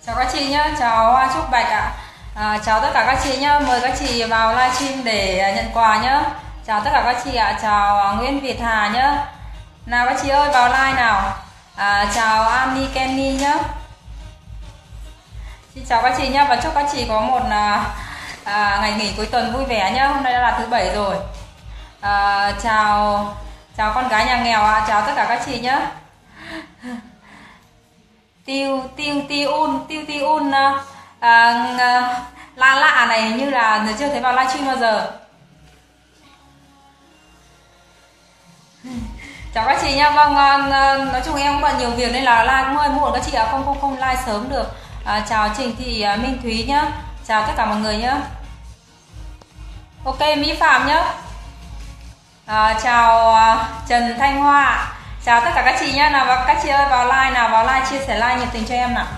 Chào các chị nhé, chào Hoa Trúc Bạch ạ. Chào tất cả các chị nhé, mời các chị vào livestream để nhận quà nhé. Chào tất cả các chị ạ, chào Nguyễn Việt Hà nhé. Nào các chị ơi vào live nào. Chào Annie Kenny nhé. Xin chào các chị nhé và chúc các chị có một ngày nghỉ cuối tuần vui vẻ nhé. Hôm nay đã là thứ Bảy rồi. Chào con gái nhà nghèo ạ, chào tất cả các chị nhé. Tiêu lạ này như là chưa thấy vào livestream bao giờ. Chào các chị nhá. Vâng, nói chung em cũng bận nhiều việc nên là live cũng hơi muộn các chị ạ, không live sớm được. Chào Trịnh Thị Minh Thúy nhá, chào tất cả mọi người nhá. Ok Mỹ Phạm nhá. Chào Trần Thanh Hoa, chào tất cả các chị nhá. Nào các chị ơi vào live nào, vào live chia sẻ like nhiệt tình cho em nào.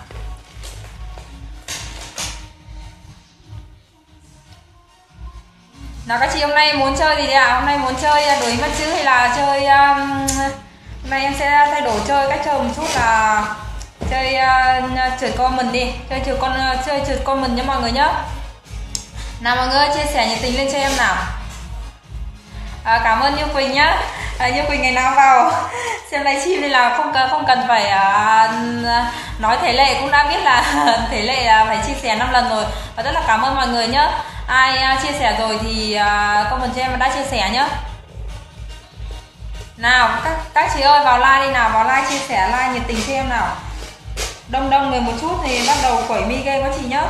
Nào các chị hôm nay muốn chơi gì đấy ạ? Hôm nay muốn chơi đuổi mất chữ hay là chơi hôm nay em sẽ thay đổi chơi cách chơi một chút là chơi trượt con mình đi, chơi trượt con mình nhé mọi người nhé. Nào mọi người chia sẻ nhiệt tình lên cho em nào. Cảm ơn Như Quỳnh nhá. Như Quỳnh ngày nào vào xem livestream nên là không cần phải nói thể lệ cũng đã biết là thể lệ phải chia sẻ 5 lần rồi. Và rất là cảm ơn mọi người nhá. Ai chia sẻ rồi thì comment cho em đã chia sẻ nhá. Nào các chị ơi vào like đi nào, vào like chia sẻ like nhiệt tình cho em nào. Đông người một chút thì bắt đầu quẩy mi game các chị nhá.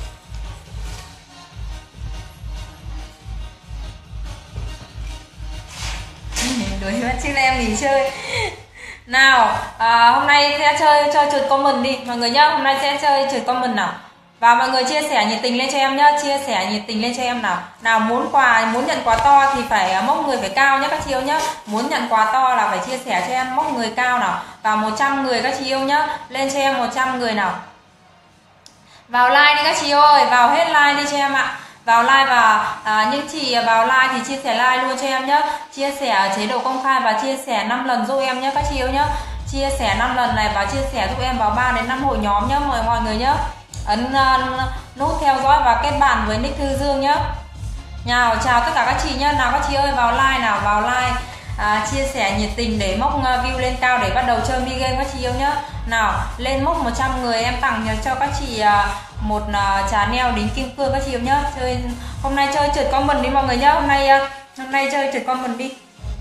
Đuổi mất chứ em nghỉ chơi. Nào hôm nay sẽ chơi trượt comment đi mọi người nhá. Hôm nay sẽ chơi trượt comment nào. Và mọi người chia sẻ nhiệt tình lên cho em nhá, chia sẻ nhiệt tình lên cho em nào. Nào muốn nhận quà to thì phải mốc người phải cao nhá các chị yêu nhá. Muốn nhận quà to là phải chia sẻ cho em mốc người cao nào. Và 100 người các chị yêu nhá. Lên cho em 100 người nào. Vào like đi các chị ơi, vào hết like đi cho em ạ. Vào like và những chị vào like thì chia sẻ like luôn cho em nhé. Chia sẻ ở chế độ công khai và chia sẻ 5 lần giúp em nhé các chị yêu nhé. Chia sẻ 5 lần này và chia sẻ giúp em vào 3 đến 5 hội nhóm nhé mọi người nhé. Ấn nút theo dõi và kết bạn với nick Thư Dương nhé. Nào chào tất cả các chị nhé. Nào các chị ơi vào like nào, vào like chia sẻ nhiệt tình để mốc view lên cao để bắt đầu chơi mi game các chị yêu nhé. Nào lên mốc 100 người em tặng cho các chị một trà neo đính kim cương các chị yêu nhé. Hôm nay chơi trượt comment đi mọi người nhé. Hôm nay chơi trượt comment đi.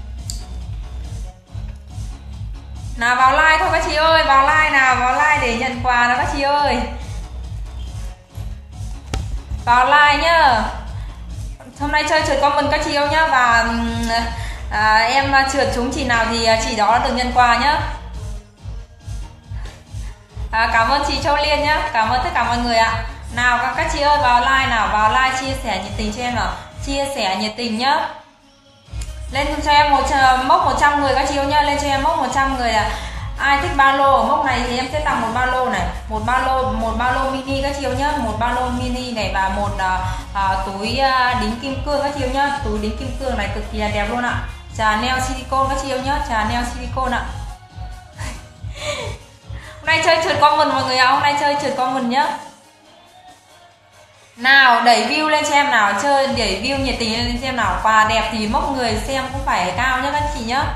Nào vào like thôi các chị ơi, vào like nào, vào like để nhận quà nào các chị ơi. Vào like nhá. Hôm nay chơi trượt comment các chị yêu nhá. Và em trượt chúng chị nào thì chị đó được nhận quà nhá. Cảm ơn chị Châu Liên nhá. Cảm ơn tất cả mọi người ạ. Nào các chị ơi vào like nào, vào like chia sẻ nhiệt tình cho em nào. Chia sẻ nhiệt tình nhá. Lên cho em mốc 100 người các chị yêu nhá. Lên cho em mốc 100 người ạ. Ai thích ba lô ở mốc này thì em sẽ tặng một ba lô này, một ba lô mini các chị yêu nhá, một ba lô mini này và một túi đính kim cương các chị yêu nhá. Túi đính kim cương này cực kỳ là đẹp luôn ạ. Trà neo silicone các chị yêu nhá, trà neo silicone ạ. Hôm nay chơi trượt comment mọi người ạ, hôm nay chơi trượt comment nhá. Nào đẩy view lên cho em nào, chơi đẩy view nhiệt tình lên xem nào. Quà đẹp thì mốc người xem cũng phải cao nhá các chị nhá.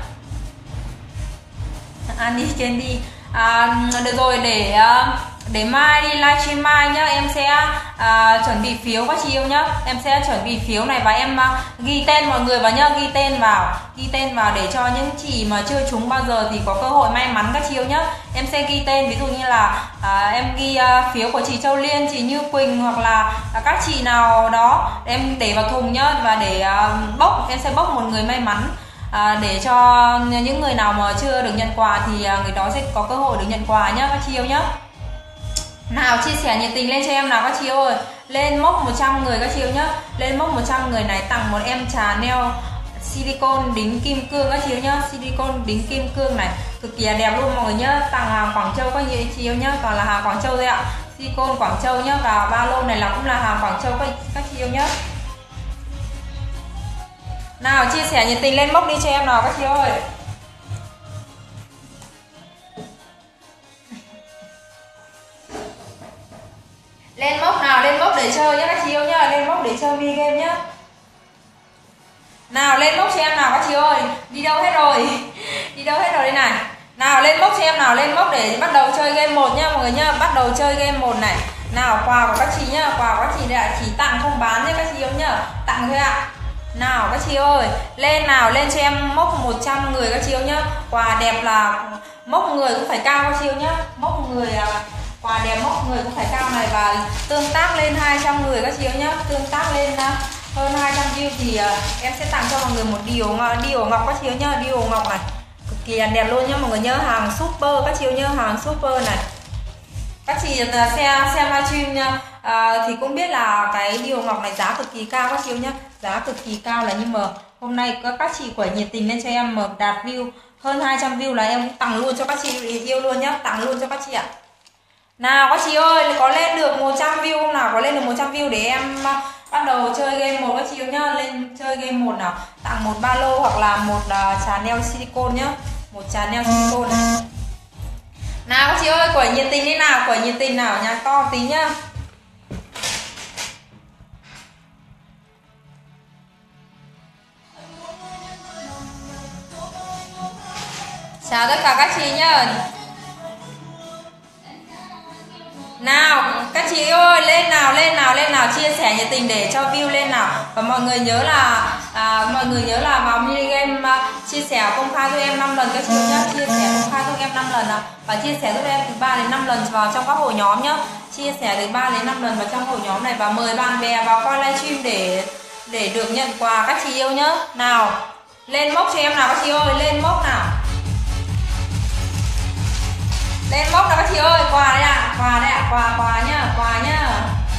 Annie Candy được rồi, để mai đi livestream mai nhá, em sẽ chuẩn bị phiếu các chị yêu nhá. Em sẽ chuẩn bị phiếu này và em ghi tên mọi người vào nhá, ghi tên vào để cho những chị mà chưa trúng bao giờ thì có cơ hội may mắn các chị yêu nhá. Em sẽ ghi tên, ví dụ như là em ghi phiếu của chị Châu Liên, chị Như Quỳnh hoặc là các chị nào đó em để vào thùng nhá. Và để em sẽ bốc một người may mắn để cho những người nào mà chưa được nhận quà thì người đó sẽ có cơ hội được nhận quà nhá các chị yêu nhá. Nào chia sẻ nhiệt tình lên cho em nào các chị ơi. Lên mốc 100 người các chị yêu nhá. Lên mốc 100 người này tặng một em trà neo silicone đính kim cương các chị yêu nhá. Silicone đính kim cương này cực kỳ là đẹp luôn mọi người nhá. Tặng hàng Quảng Châu các chị yêu nhá. Toàn là hàng Quảng Châu thôi ạ. Silicone Quảng Châu nhá. Và ba lô này là cũng là hàng Quảng Châu các chị yêu nhá. Nào chia sẻ nhiệt tình lên mốc đi cho em nào các chị ơi. Lên mốc nào, lên mốc để chơi nhá các chị yêu nhá, lên mốc để chơi mini game nhá. Nào lên mốc cho em nào các chị ơi. Đi đâu hết rồi? Đi đâu hết rồi đây này. Nào lên mốc cho em nào, lên mốc để bắt đầu chơi game 1 nhá mọi người nhá, bắt đầu chơi game 1 này. Nào quà của các chị nhá, quà của các chị đã chỉ tặng không bán nhá các chị yêu nhá, tặng thôi ạ. Nào các chị ơi, lên nào, lên cho em mốc 100 người các chị yêu nhá. Quà đẹp là mốc người cũng phải cao các chị yêu nhá. Mốc người quà đẹp mốc người cũng phải cao này, và tương tác lên 200 người các chị yêu nhá. Tương tác lên hơn 200 view thì em sẽ tặng cho mọi người một điều ngọc các chị yêu nhá, điều ngọc này. Cực kỳ đẹp luôn nhá mọi người nhớ, hàng super các chị yêu nhá, hàng super này. Các chị xem livestream nha, thì cũng biết là cái điều ngọc này giá cực kỳ cao các chị yêu nhá, giá cực kỳ cao là, nhưng mà hôm nay các chị quẩy nhiệt tình lên cho em mà đạt view hơn 200 view là em cũng tặng luôn cho các chị yêu luôn nhá, tặng luôn cho các chị ạ. Nào các chị ơi, có lên được 100 view không nào, có lên được 100 view để em bắt đầu chơi game 1 các chị yêu nhá. Lên chơi game 1 nào, tặng một ba lô hoặc là một trà neo silicone nhá, một trà neo silicone này. Nào các chị ơi, quẩy nhiệt tình đi nào, quẩy nhiệt tình nào, nhạc to tí nhá. Chào tất cả các chị nhá. Nào các chị ơi, lên nào, lên nào, lên nào, chia sẻ nhiệt tình để cho view lên nào. Và mọi người nhớ là vào mini game chia sẻ công khai giúp em 5 lần các chị nhá, chia sẻ công khai giúp em 5 lần nào, và chia sẻ giúp em từ 3 đến 5 lần vào trong các hội nhóm nhá. Chia sẻ từ 3 đến 5 lần vào trong hội nhóm này, và mời bạn bè vào coi livestream để được nhận quà các chị yêu nhá. Nào, lên mốc cho em nào các chị ơi, lên mốc nào. Lên mốc nào các chị ơi, quà đây ạ, quà đây ạ, quà nhá, quà nhá.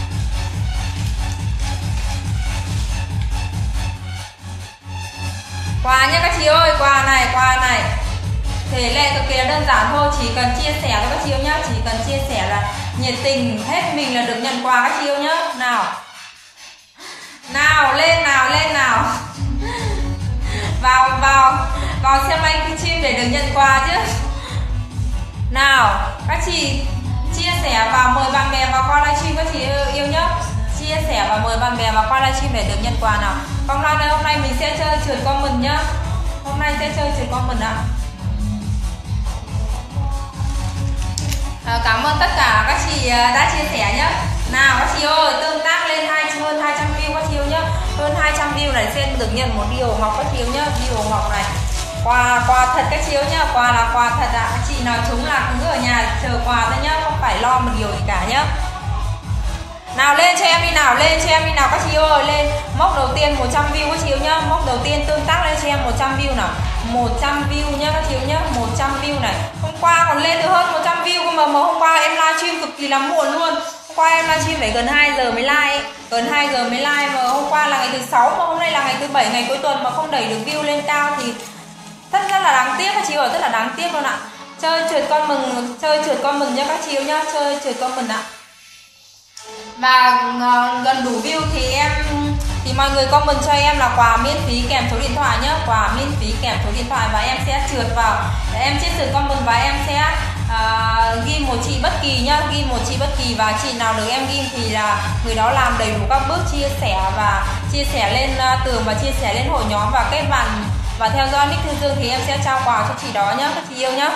Quà nhá các chị ơi, quà này. Thể lệ cực kỳ đơn giản thôi, chỉ cần chia sẻ cho các chị yêu nhá, chỉ cần chia sẻ là nhiệt tình hết mình là được nhận quà các chị yêu nhá. Nào. Nào, lên nào, lên nào. Vào xem livestream để được nhận quà chứ. Nào, các chị chia sẻ và mời bạn bè vào qua livestream các chị yêu nhá. Chia sẻ và mời bạn bè vào qua livestream để được nhận quà nào. Vòng live này hôm nay mình sẽ chơi trượt comment nhá. Hôm nay sẽ chơi trượt comment ạ. Cảm ơn tất cả các chị đã chia sẻ nhá. Nào các chị ơi, tương tác lên hơn 200 view các chị yêu nhá. Hơn 200 view này sẽ được nhận một điều ngọc các chị yêu nhá, điều ngọc này. Quà thật các chị yêu nhá, quà là quà thật ạ. Các chị nào trúng là cứ ở nhà chờ quà thôi nhá, không phải lo một điều gì cả nhá. Nào lên cho em đi nào, lên cho em đi nào các chị ơi, lên mốc đầu tiên 100 view các chị yêu nhá, mốc đầu tiên tương tác lên cho em 100 view nào. 100 view nhá các chị yêu nhá, 100 view này. Hôm qua còn lên được hơn 100 view mà hôm qua em livestream cực kỳ là muộn luôn. Hôm qua em livestream phải gần 2 giờ mới like, gần 2 giờ mới like, mà hôm qua là ngày thứ 6 mà hôm nay là ngày thứ 7 ngày cuối tuần mà không đẩy được view lên cao thì rất là đáng tiếc các chị ơi, rất là đáng tiếc luôn ạ. Chơi trượt con mừng nhá các chị yêu nhá, chơi trượt con mừng ạ. Và gần đủ view thì mọi người comment cho em là quà miễn phí kèm số điện thoại nhá, quà miễn phí kèm số điện thoại, và em sẽ trượt vào để em chia sẻ comment và em sẽ ghi một chị bất kỳ nhá, ghi một chị bất kỳ, và chị nào được em ghi thì là người đó làm đầy đủ các bước chia sẻ và chia sẻ lên tường và chia sẻ lên hội nhóm và kết bạn và theo dõi nick Thư Dương thì em sẽ trao quà cho chị đó nhá các chị yêu nhá.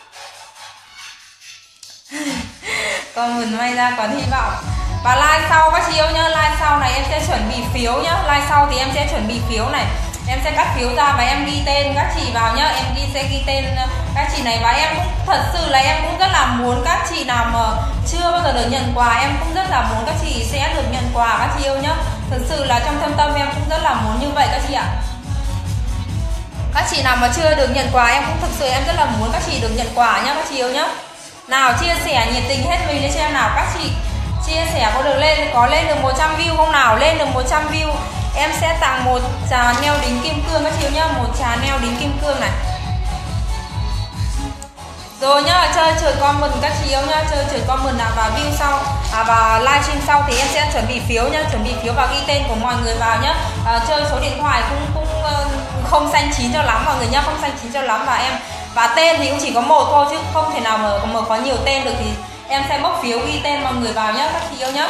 Comment may ra còn hy vọng. Và like sau các chị yêu nhá, like sau này em sẽ chuẩn bị phiếu nhá, like sau thì em sẽ chuẩn bị phiếu này, em sẽ cắt phiếu ra và em ghi tên các chị vào nhá, em sẽ ghi tên các chị này, và em cũng thật sự là em cũng rất là muốn các chị nào mà chưa bao giờ được nhận quà, em cũng rất là muốn các chị sẽ được nhận quà các chị yêu nhá, thật sự là trong thâm tâm em cũng rất là muốn như vậy các chị ạ. Các chị nào mà chưa được nhận quà em cũng thực sự em rất là muốn các chị được nhận quà nhá các chị yêu nhá. Nào chia sẻ nhiệt tình hết mình lên cho em nào các chị. Chia sẻ có lên được 100 view không nào? Lên được 100 view em sẽ tặng một trà neo đính kim cương các chị nhá, một trà neo đính kim cương này. Rồi nhá, chơi trượt comment các chị yêu nhá, chơi trượt comment nào và view sau và livestream sau thì em sẽ chuẩn bị phiếu nhá, chuẩn bị phiếu và ghi tên của mọi người vào nhá. Chơi số điện thoại cũng không xanh chín cho lắm mọi người nhá, không xanh chín cho lắm, và tên thì cũng chỉ có một thôi chứ không thể nào mà có nhiều tên được, thì em sẽ bốc phiếu ghi tên mọi người vào nhá các chị yêu nhá.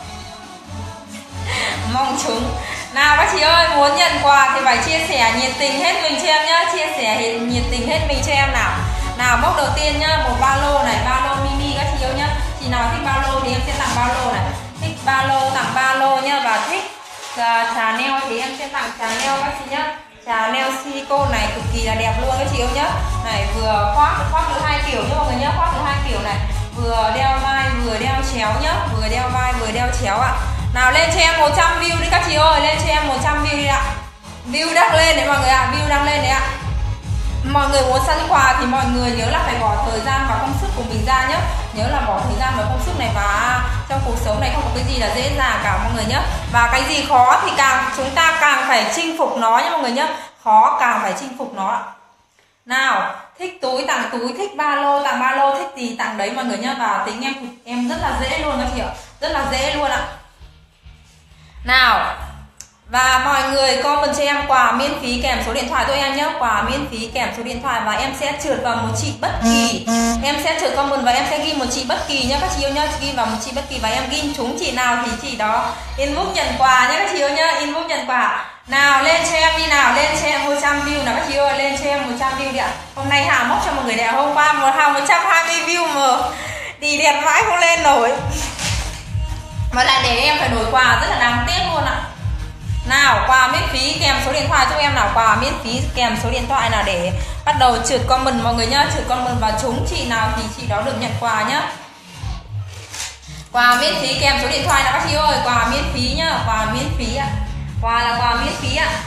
Mong chúng. Nào các chị ơi, muốn nhận quà thì phải chia sẻ nhiệt tình hết mình cho em nhá, chia sẻ nhiệt tình hết mình cho em nào. Nào mốc đầu tiên nhá, một ba lô này, ba lô mini các chị yêu nhá. Chị nào thích ba lô thì em sẽ tặng ba lô này, thích ba lô tặng ba lô nhá, và thích trà neo thì em sẽ tặng trà neo các chị nhá. Trà neo silicone này cực kỳ là đẹp luôn các chị yêu nhá. Này vừa khoác được 2 kiểu nhá mọi người nhá, khoác được 2 kiểu này, vừa đeo vai vừa đeo chéo nhá, vừa đeo vai vừa đeo chéo ạ. Nào lên cho em 100 view đi các chị ơi, lên cho em 100 view đi ạ. View đăng lên đấy mọi người ạ, view đăng lên đấy ạ. Mọi người muốn săn quà thì mọi người nhớ là phải bỏ thời gian và công sức của mình ra nhé. Nhớ là bỏ thời gian và công sức này, và trong cuộc sống này không có cái gì là dễ dàng cả mọi người nhé. Và cái gì khó thì chúng ta càng phải chinh phục nó nhé mọi người nhé. Khó càng phải chinh phục nó. Nào, thích túi tặng túi, thích ba lô tặng ba lô, thích gì tặng đấy mọi người nhé. Và tính em rất là dễ luôn các chị ạ, rất là dễ luôn ạ. Nào, và mọi người comment cho em quà miễn phí kèm số điện thoại thôi em nhé. Quà miễn phí kèm số điện thoại, và em sẽ trượt vào một chị bất kỳ. Em sẽ trượt comment và em sẽ ghi một chị bất kỳ nhé các chị yêu nhé. Ghi vào một chị bất kỳ và em ghi trúng chị nào thì chị đó inbox nhận quà nhé các chị yêu nhé. Inbox nhận quà. Nào lên cho em đi nào, lên cho em 100 view nào các chị ơi, lên cho em 100 view đi ạ. Hôm nay Hà mốc cho mọi người đẹp, hôm qua Hà 120 view mà đi đẹp mãi không lên nổi. Mà lại để em phải đổi quà rất là đáng tiếc luôn ạ. Nào, quà miễn phí kèm số điện thoại cho em nào, quà miễn phí kèm số điện thoại nào để bắt đầu trượt comment mọi người nhá, trượt comment và trúng chị nào thì chị đó được nhận quà nhá. Quà miễn phí kèm số điện thoại nào các chị ơi, quà miễn phí nhá, quà miễn phí ạ. Quà là quà miễn phí ạ.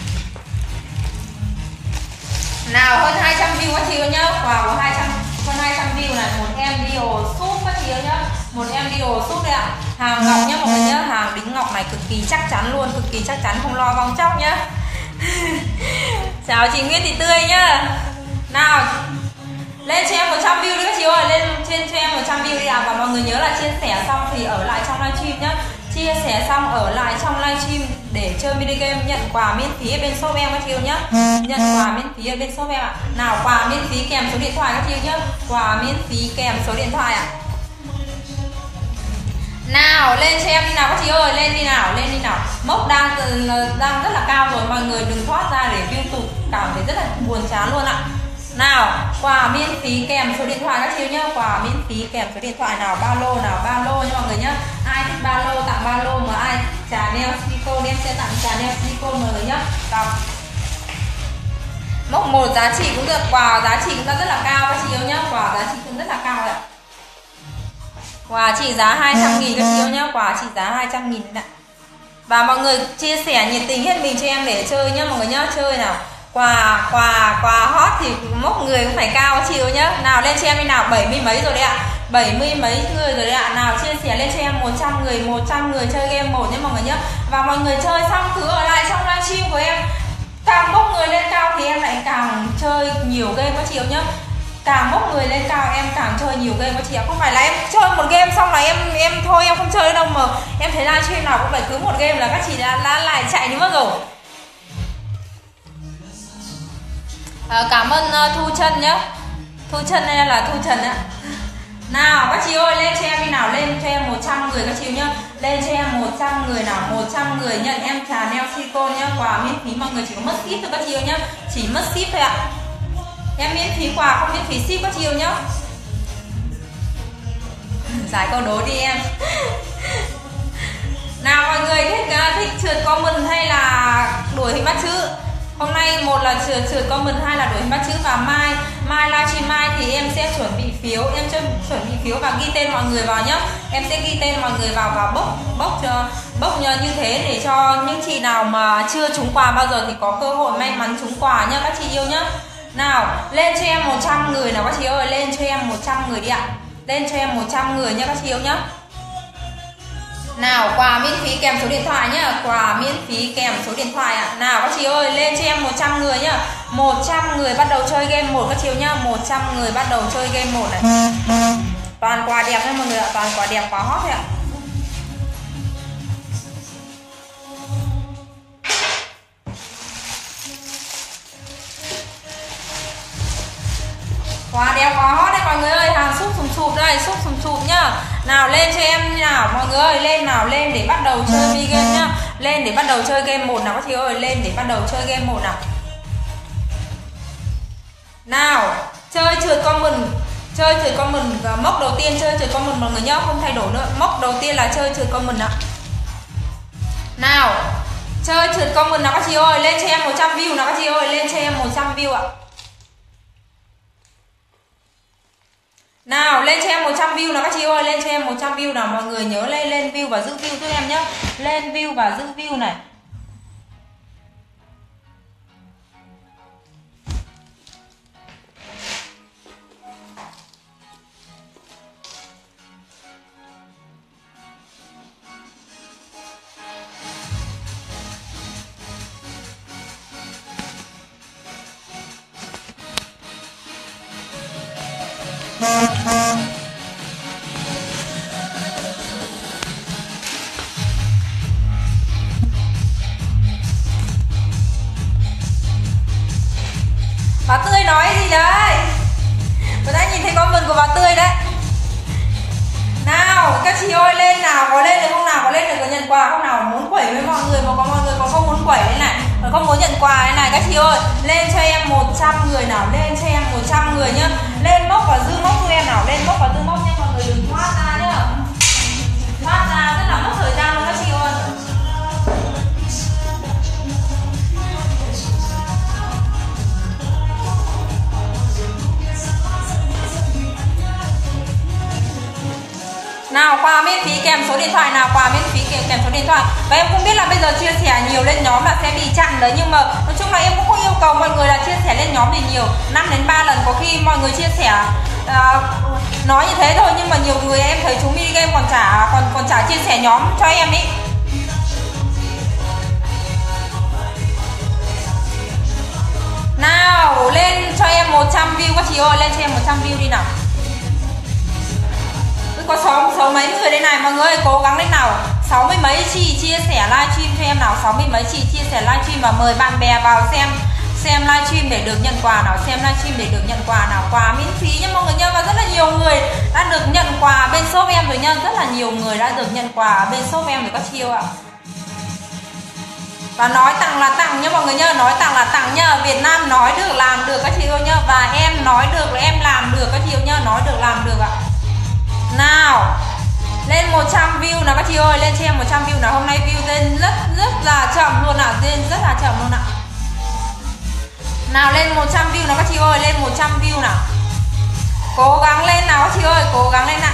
Nào hơn 200 view các chị ơi nhá, quà của hơn 200 view này, một em đi đồ súp các chị ơi nhá, một em đi đồ súp đây ạ. Hàng ngọc nhá mọi người nhá, hàng đính ngọc này cực kỳ chắc chắn luôn, cực kỳ chắc chắn, không lo bong chóc nhá. Chào chị Nguyễn Thị Tươi nhá. Nào lên cho em 100 view đi các chị ơi, lên trên cho em 100 view đi ạ. Và mọi người nhớ là chia sẻ xong thì ở lại trong livestream nhá, chia sẻ xong ở lại trong livestream để chơi mini game, nhận quà miễn phí ở bên shop em các chị yêu nhá. Nhận quà miễn phí ở bên shop em ạ. Nào quà miễn phí kèm số điện thoại các chị yêu nhá, quà miễn phí kèm số điện thoại ạ. Nào lên cho em đi nào các chị ơi, lên đi nào, lên đi nào. Mốc đang rất là cao rồi, mọi người đừng thoát ra để view tụt, cảm thấy rất là buồn chán luôn ạ. Nào quà miễn phí kèm số điện thoại các chị nhá, quà miễn phí kèm số điện thoại nào, ba lô nào, ba lô nha mọi người nhá. Ai thích ba lô tặng ba lô, mà ai trà neo silicone em sẽ tặng trà neo silicone mọi người nhá. Đọc mốc 1 giá trị cũng được, quà giá trị cũng rất là cao các chị yêu nhá, quà giá trị cũng rất là cao ạ. Quà trị giá 200.000 các chị yêu nhá, quà trị giá 200.000 đấy. Và mọi người chia sẻ nhiệt tình hết mình cho em để chơi nhá mọi người nhá, chơi nào. Quà hot thì mốc người cũng phải cao các chị yêu nhá. Nào lên cho em đi nào, 70 mấy rồi đấy ạ. 70 mấy người rồi đấy ạ. Nào chia sẻ lên cho em 100 người chơi game 1 nhé mọi người nhá. Và mọi người chơi xong cứ ở lại trong livestream của em. Càng bốc người lên cao thì em lại càng chơi nhiều game các chị yêu nhá. Càng bốc người lên cao em càng chơi nhiều game các chị ạ. Không phải là em chơi một game xong là em thôi em không chơi đâu, mà em thấy livestream nào cũng phải cứ một game là các chị đã lại chạy đi mất rồi. Cảm ơn Thu Trân nhá. Thu Trân hay là Thu Trần ạ. Nào các chị ơi lên cho em đi nào, lên cho em 100 người các chị nhá. Lên cho em 100 người nào, 100 người nhận em trà neo silicone nhá, quà miễn phí mọi người chỉ có mất ship thôi các chị nhá, chỉ mất ship thôi ạ. Em miễn phí quà không miễn phí ship các chị nhá. Giải câu đố đi em. Nào mọi người thích trượt comment hay là đuổi hình bắt chữ? Hôm nay một là trượt comment, hai là đuổi hình bắt chữ. Và mai livestream mai thì em sẽ chuẩn bị phiếu, chuẩn bị phiếu và ghi tên mọi người vào nhá. Em sẽ ghi tên mọi người vào và bốc như thế để cho những chị nào mà chưa trúng quà bao giờ thì có cơ hội may mắn trúng quà nhá các chị yêu nhá. Nào lên cho em 100 người nào các chị ơi, lên cho em 100 người đi ạ. Lên cho em 100 người nhá các chị yêu nhá. Nào quà miễn phí kèm số điện thoại nhá, quà miễn phí kèm số điện thoại ạ. Nào các chị ơi lên cho em 100 người nhá. 100 người bắt đầu chơi game 1 các chị nhá, 100 người bắt đầu chơi game 1 này. Toàn quà đẹp nha mọi người ạ, toàn quà đẹp, quà hot thôi ạ. Quà đẹp, quà hot đấy mọi người ơi, hàng súp sùm sụp đây, súp sùm sụp nhá. Nào lên cho em nào mọi người ơi, lên nào, lên để bắt đầu chơi mi game nhá. Lên để bắt đầu chơi game 1 nào các chị ơi, lên để bắt đầu chơi game 1 nào. Nào, chơi trượt comment. Chơi trượt comment và mốc đầu tiên chơi trượt comment mọi người nhá, không thay đổi nữa. Mốc đầu tiên là chơi trượt comment ạ. Nào, chơi trượt comment nào các chị ơi, lên cho em 100 view nào các chị ơi, lên cho em 100 view ạ. Nào, lên cho em 100 view nào các chị ơi, lên cho em 100 view nào, mọi người nhớ lên view và giữ view giúp em nhé. Lên view và giữ view này. Bà Tươi nói gì đấy? Tôi đã nhìn thấy comment của bà Tươi đấy. Nào các chị ơi, lên nào, có lên được không nào, có lên được có nhận quà không nào, muốn quẩy với mọi người mà có mọi người còn không muốn quẩy đây này, còn không muốn nhận quà đây này các chị ơi, lên cho em 100 người nào, lên cho em 100 người nhá. Lên mốc và giữ mốc cho em nào, lên mốc và giữ mốc nhá, mọi người đừng thoát ra nhá. Thoát ra rất là mất thời gian luôn các chị ơi. Nào, quà miễn phí kèm số điện thoại nào, quà miễn phí kèm số điện thoại. Và em không biết là bây giờ chia sẻ nhiều lên nhóm là sẽ bị chặn đấy, nhưng mà nói chung là em cũng không yêu cầu mọi người là chia sẻ lên nhóm thì nhiều, 5 đến 3 lần có khi mọi người chia sẻ nói như thế thôi, nhưng mà nhiều người em thấy chúng mini game còn chả chia sẻ nhóm cho em ý. Nào, lên cho em 100 view các chị ơi, lên cho em 100 view đi nào. Có sáu mấy người đây này, mọi người ơi, cố gắng lên nào. 60 mấy chị chia sẻ livestream cho em nào, 60 mấy chị chia sẻ livestream và mời bạn bè vào xem livestream để được nhận quà nào, xem livestream để được nhận quà nào, quà miễn phí nhá mọi người nhá. Và rất là nhiều người đã được nhận quà bên shop em rồi nhá, rất là nhiều người đã được nhận quà bên shop em rồi các chị yêu ạ. Và nói tặng là tặng nhá mọi người nhá, nói tặng là tặng nhá. Việt Nam nói được làm được các chị yêu nhá, và em nói được là em làm được các chị yêu nhá, nói được làm được ạ. Nào, lên 100 view nào các chị ơi, lên cho em 100 view nào. Hôm nay view lên rất là chậm luôn ạ, lên rất là chậm luôn ạ. Nào, lên 100 view nào các chị ơi, lên 100 view nào. Cố gắng lên nào các chị ơi, cố gắng lên ạ.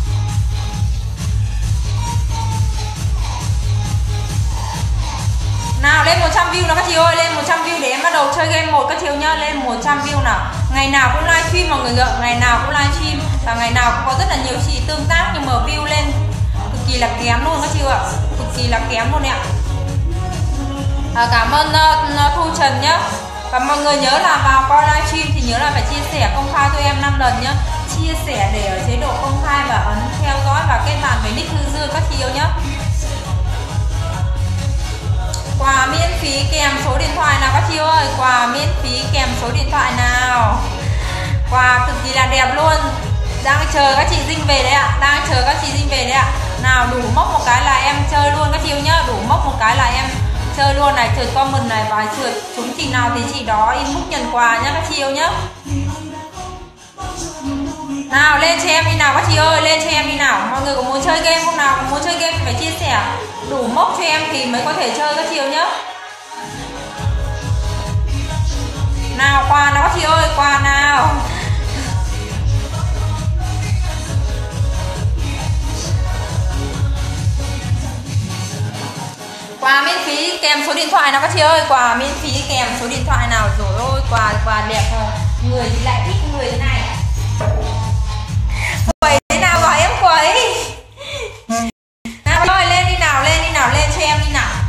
Nào, lên 100 view nào các chị ơi, lên 100 view để em bắt đầu chơi game 1 các chị ơi nhá, lên 100 view nào. Ngày nào cũng livestream mọi người ạ, ngày nào cũng livestream và ngày nào cũng có rất là nhiều chị tương tác, nhưng mà view lên cực kỳ là kém luôn các chị ạ, cực kỳ là kém luôn ạ. Cảm ơn Thu Trần nhá. Và mọi người nhớ là vào coi livestream thì nhớ là phải chia sẻ công khai cho em 5 lần nhá. Chia sẻ để ở chế độ công khai và ấn theo dõi và kết bạn với nick Thư Dương các chị yêu nhá. Quà miễn phí kèm số điện thoại nào các chị ơi, quà miễn phí kèm số điện thoại nào. Quà cực kỳ là đẹp luôn. Đang chờ các chị Dinh về đấy ạ, đang chờ các chị Dinh về đấy ạ. Nào, đủ mốc một cái là em chơi luôn các chị yêu nhá, đủ mốc một cái là em chơi luôn này, trượt comment này và trượt chúng chị nào thì chị đó inbox nhận quà nhá các chị yêu nhá. Nào, lên cho em đi nào các chị ơi, lên cho em đi nào. Mọi người có muốn chơi game không nào? Có muốn chơi game thì phải chia sẻ đủ mốc cho em thì mới có thể chơi các chị yêu nhá. Nào, quà nào các chị ơi, quà nào. Quà miễn phí kèm số điện thoại nào các chị ơi, quà miễn phí kèm số điện thoại nào. Rồi ôi, quà đẹp rồi. Người thì lại thích người thế này. Quẩy thế nào gọi em quẩy. Nào ơi, lên đi nào, lên đi nào, lên cho em đi nào.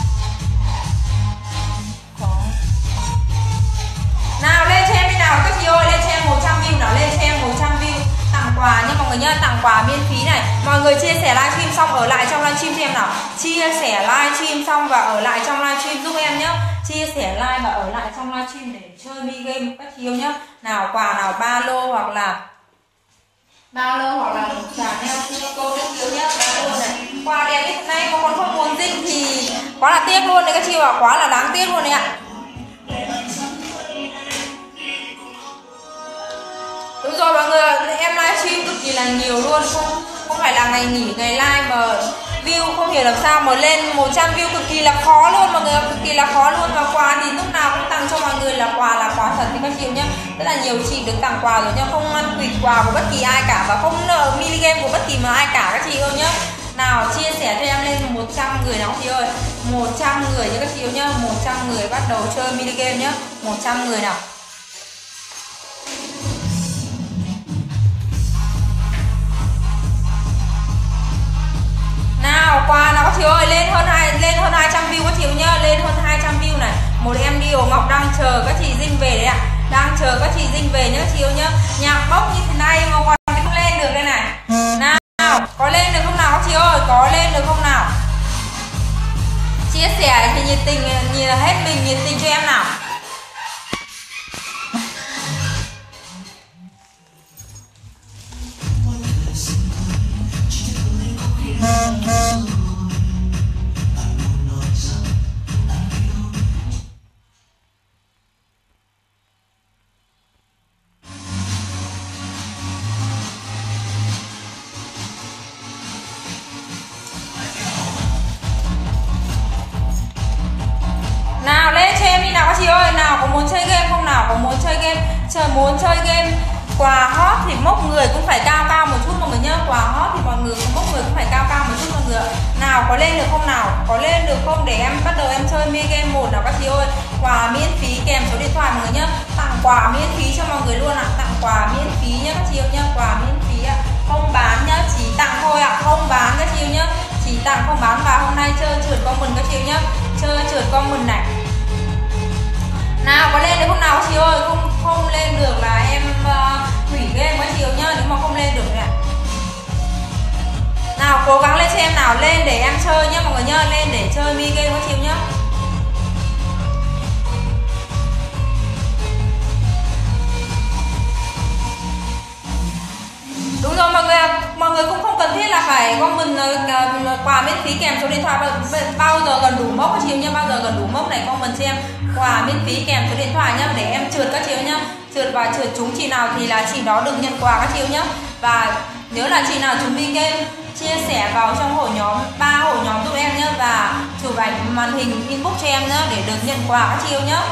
Nào, lên cho em đi nào các chị ơi, lên cho em 100 view nào, lên cho em 100 view. Tặng quà nha mọi người nhá, tặng quà miễn phí này. Mọi người chia sẻ livestream xong ở lại trong livestream cho em nào. Chia sẻ livestream xong và ở lại trong livestream giúp em nhá. Chia sẻ like và ở lại trong livestream để chơi mi game các chị yêu nhá. Nào, quà nào ba lô hoặc là một Chanel silicone xinh thì quá là tiếc luôn đấy các chị ạ, quá là đáng tiếc luôn đấy ạ. Đúng rồi mọi người, em livestream cực kỳ là nhiều luôn, không phải là ngày nghỉ ngày live mà view không hiểu làm sao mà lên 100 view cực kỳ là khó luôn mọi người, cực kỳ là khó luôn. Và quà thì lúc nào cũng tặng cho mọi người là quà thật thì các chị nhá. Rất là nhiều chị được tặng quà rồi nhá, không ăn quỵt quà của bất kỳ ai cả và không nợ mini game của bất kỳ mà ai cả các chị ơi nhá. Nào chia sẻ cho em lên 100 người nào các chị ơi, 100 người nhá các chị ơi nhá, 100 người bắt đầu chơi mini game nhá, 100 người nào. Nào quà nào các chị ơi, lên hơn 200 view các chị nhá, lên hơn 200 view này. Một em đi Hồ Ngọc đang chờ các chị Dinh về đấy ạ, đang chờ các chị Dinh về nhá các chị ơi nhá. Nhạc bốc như thế này mà còn không lên được đây này. Nào, có lên được không nào các chị ơi, có lên được không nào? Chia sẻ thì nhiệt tình, nhìn là hết mình nhiệt tình cho em nào. Nào lên cho em đi nào các chị ơi, nào có muốn chơi game không nào, có muốn chơi game, muốn chơi game quà hot thì mốc người cũng phải cao một chút mọi người nhá, quà hot thì mọi người mốc người cũng phải cao một chút mọi người. Nào có lên được không nào, có lên được không để em bắt đầu em chơi mini game 1 nào các chị ơi. Quà miễn phí kèm số điện thoại mọi người nhá, tặng quà miễn phí cho mọi người luôn ạ, tặng quà miễn phí nhá các chị ơi nhá, quà miễn phí ạ, không bán nhá, chỉ tặng thôi ạ, không bán các chị ơi nhá, chỉ tặng không bán. Và hôm nay chơi trượt comment các chị ơi nhá, chơi trượt comment này. Nào có lên được không nào chị ơi, không lên được là em hủy game các chị ơi nhá, nếu mà không lên được này. Nào cố gắng lên cho em nào, lên để em chơi nhá mọi người nhá, lên để chơi mini game các chị nhá. Đúng rồi mọi người cũng không cần thiết là phải comment quà miễn phí kèm số điện thoại, bao giờ gần đủ mốc các chị nhá, bao giờ gần đủ mốc này comment cho em quà miễn phí kèm số điện thoại nhá, để em trượt các chị nhá, trượt và trượt trúng chị nào thì là chị đó được nhận quà các chị nhá. Và nếu là chị nào trúng mini game chia sẻ vào trong hội nhóm 3 hội nhóm giúp em nhá, và chụp ảnh màn hình inbox cho em nhá để được nhận quà các chị nhá.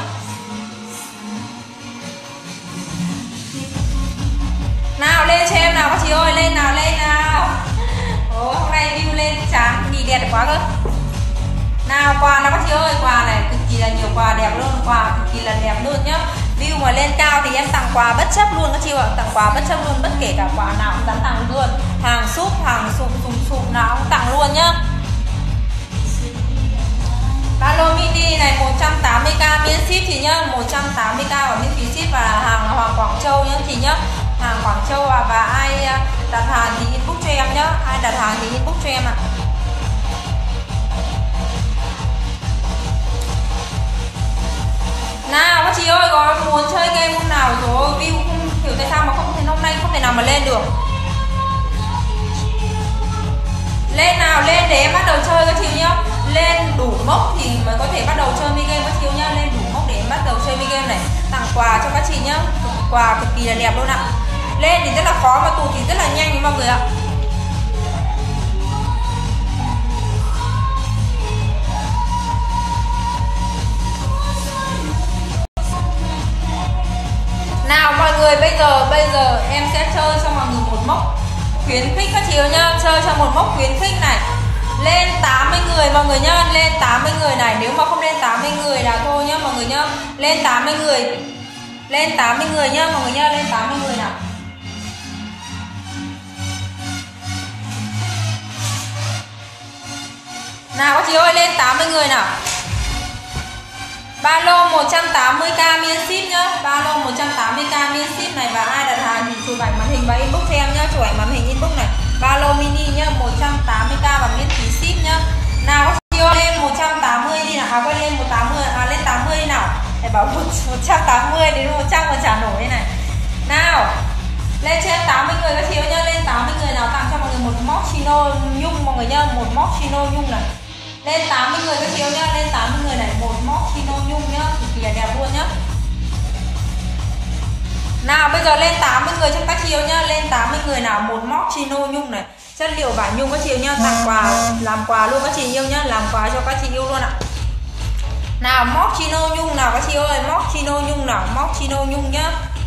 Nào lên cho em nào các chị ơi, lên nào, lên nào. Ồ, hôm nay view lên chán nhìn đẹp quá cơ. Nào quà nào các chị ơi, quà này cực kỳ là nhiều quà đẹp luôn, quà cực kỳ là đẹp luôn nhá. View mà lên cao thì em tặng quà bất chấp luôn các chị ạ, tặng quà bất chấp luôn, bất kể cả quà nào cũng dám tặng luôn. Hàng súp, hàng sụp nào cũng tặng luôn nhá. Ba lô mini này 180k miễn ship chị nhá, 180k và miễn phí ship, và hàng là Hoàng Quảng Châu nhá chị nhá, hàng Quảng Châu. Và ai đặt hàng thì inbox cho em nhá, ai đặt hàng thì inbox cho em ạ. Nào các chị ơi, có muốn chơi game không nào? Rồi view không hiểu tại sao mà không thể, hôm nay không thể nào mà lên được. Lên nào, lên để em bắt đầu chơi các chị nhá. Lên đủ mốc thì mới có thể bắt đầu chơi mini game các chị nhá, lên đủ mốc để em bắt đầu chơi mini game này. Tặng quà cho các chị nhá, quà cực kỳ là đẹp luôn ạ. Lên thì rất là khó mà tụt thì rất là nhanh mọi người ạ. Nào mọi người, bây giờ em sẽ chơi cho mọi người một mốc khuyến khích các chị ơi nhá, chơi cho một mốc khuyến khích này. Lên 80 người mọi người nhá, lên 80 người này, nếu mà không lên 80 người là thôi nhá mọi người nhá. Lên 80 người. Lên 80 người nhá mọi người nhá, lên 80 người nào. Nào các chị ơi, lên 80 người nào. Ba lô 180k miễn ship nhá, ba lô 180k miễn ship này. Và ai đặt hàng thì chụp ảnh màn hình và inbox cho em nhá, chụp ảnh màn hình inbox này. Ba lô mini nhá, 180k và miễn phí ship nhá. Nào các chị ơi, lên 180 đi nào, quay lên 180, lên 80 đi nào. Để bảo 180 đến 100 còn trả nổi này. Nào, lên trên 80 người các chị ơi nhá, lên 80 người nào tặng cho mọi người một móc chino nhung mọi người nhá, một móc chino nhung này. Lên 80 người các chị yêu nhá, lên 80 người này, một móc chino nhung nhá, cực kỳ là đẹp luôn nhá. Nào bây giờ lên 80 người cho các chị yêu nhá, lên 80 người nào, một móc chino nhung này, chất liệu vải nhung các chị yêu nhá, tặng quà, làm quà luôn các chị yêu nhá, làm quà cho các chị yêu luôn ạ. Nào móc chino nhung nào các chị ơi, móc chino nhung nào, móc chino nhung nhá.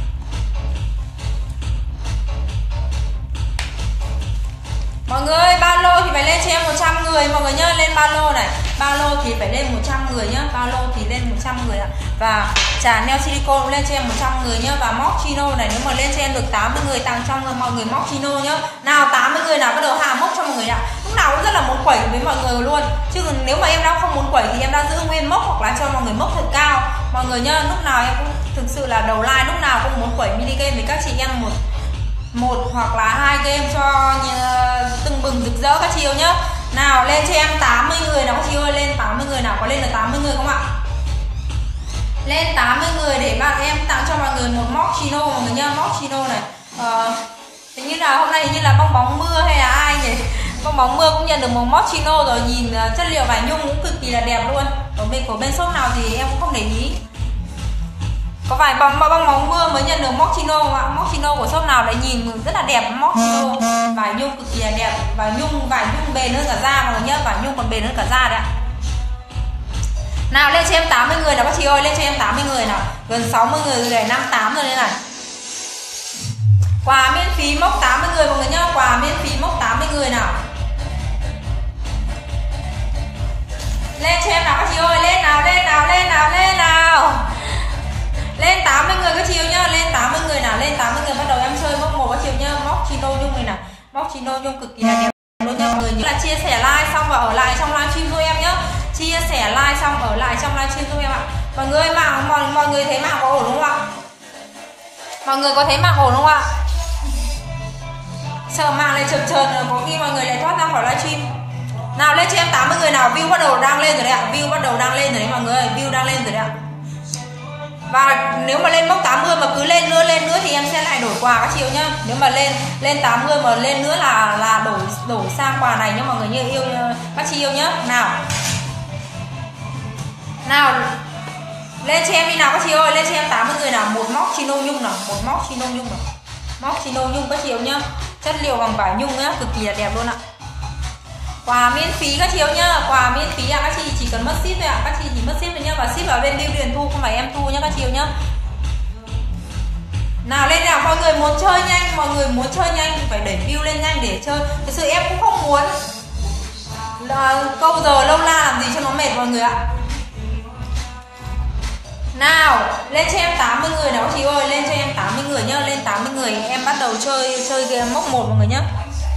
Mọi người ba lô thì phải lên cho em 100 người mọi người nhá, lên ba lô này, ba lô thì phải lên 100 người nhá, ba lô thì lên 100 người ạ. Và chà neo silicone lên cho em 100 người nhá, và móc chino này nếu mà lên cho em được 80 người tặng cho mọi người móc chino nhá. Nào 80 người nào bắt đầu hạ mốc cho mọi người ạ. Lúc nào cũng rất là muốn quẩy với mọi người luôn. Chứ nếu mà em đang không muốn quẩy thì em đang giữ nguyên mốc hoặc là cho mọi người mốc thật cao. Mọi người nhá, lúc nào em cũng thực sự là đầu like lúc nào cũng muốn quẩy mini game với các chị em một hoặc là 2 game cho tưng bừng rực rỡ các chị yêu nhá. Nào lên cho em 80 người nào các chị ơi, lên 80 người nào, có lên được 80 người không ạ? Lên 80 người để bạn em tặng cho mọi người một móc chino mọi người nhá, móc chino này. Hình như là hôm nay hình như là bong bóng mưa hay là ai nhỉ? Bong bóng mưa cũng nhận được một móc chino rồi, nhìn chất liệu vải nhung cũng cực kỳ là đẹp luôn. Ở bên shop nào thì em cũng không để ý. Có vài bong bóng mưa mới nhận được móc chino không ạ? Móc chino của shop nào lại nhìn rất là đẹp, móc chino vải nhung cực kỳ là đẹp, vải nhung bền hơn cả da mọi người nhá, vải nhung còn bền hơn cả da đấy ạ. Nào lên cho em 80 người nào các chị ơi, lên cho em 80 người nào, gần 60 người rồi này, 58 rồi đây này. Quà miễn phí mốc 80 người mọi người nhá, quà miễn phí mốc 80 người nào. Lên cho em nào các chị ơi, lên nào, lên nào, lên nào, lên nào. Lên 80 người các chị yêu nhá, lên 80 người nào, lên 80 người bắt đầu em chơi mốc 1 các chị yêu nhá, móc chino nhung này nào. Móc chino nhung cực kỳ là đẹp luôn nhá mọi người, nhớ là chia sẻ like xong và ở lại trong livestream giúp em nhá. Chia sẻ like xong ở lại trong livestream giúp em ạ. Mọi người mọi người thấy mạng có ổn không ạ? Mọi người có thấy mạng ổn không ạ? Sợ mạng lại chập chờn có khi mọi người lại thoát ra khỏi livestream. Nào lên cho em 80 người nào, view bắt đầu đang lên rồi đấy ạ, view bắt đầu đang lên rồi đấy mọi người ơi, view đang lên rồi đấy ạ. Và nếu mà lên mốc 80 mà cứ lên nữa thì em sẽ lại đổi quà các chị yêu nhá. Nếu mà lên 80 mà lên nữa là đổi sang quà này nhá mọi người như yêu các chị yêu nhá. Nào lên cho em đi nào các chị ơi, lên cho em 80 người nào, một móc chino nhung nào, một móc chino nhung nào. Móc chino nhung các chị yêu nhá. Chất liệu bằng vải nhung nhá, cực kỳ là đẹp luôn ạ. Quà miễn phí các chị yêu nhá, quà miễn phí ạ, các chị chỉ cần mất ship thôi ạ, các chị chỉ mất ship thôi nhá, và ship ở bên Bưu Điện thu không phải em thu nhá các chị yêu nhá. Nào lên nào, mọi người muốn chơi nhanh, mọi người muốn chơi nhanh thì phải đẩy view lên nhanh để chơi. Thực sự em cũng không muốn câu giờ lâu la làm gì cho nó mệt mọi người ạ. Nào lên cho em 80 người nào các chị ơi, lên cho em 80 người nhá, lên 80 người em bắt đầu chơi game mốc 1 mọi người nhá.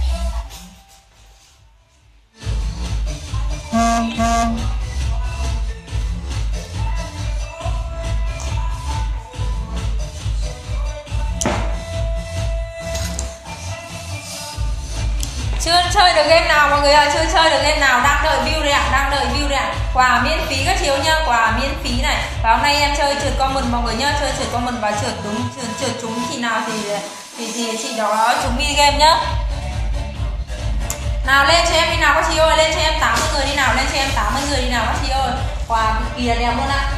Chưa chơi được game nào mọi người ơi, chưa chơi được game nào, đang đợi view đây ạ, đang đợi view đây ạ. Quà miễn phí các chiếu nhá, quà miễn phí này. Và hôm nay em chơi trượt comment mọi người nhá, chơi trượt comment và trượt đúng trượt trúng chị nào thì chị đó trúng mini game nhá. Nào lên cho em đi nào các chị ơi, lên cho em 80 người đi nào, lên cho em 80 người đi nào các chị ơi. Quà cực kỳ là đẹp luôn ạ.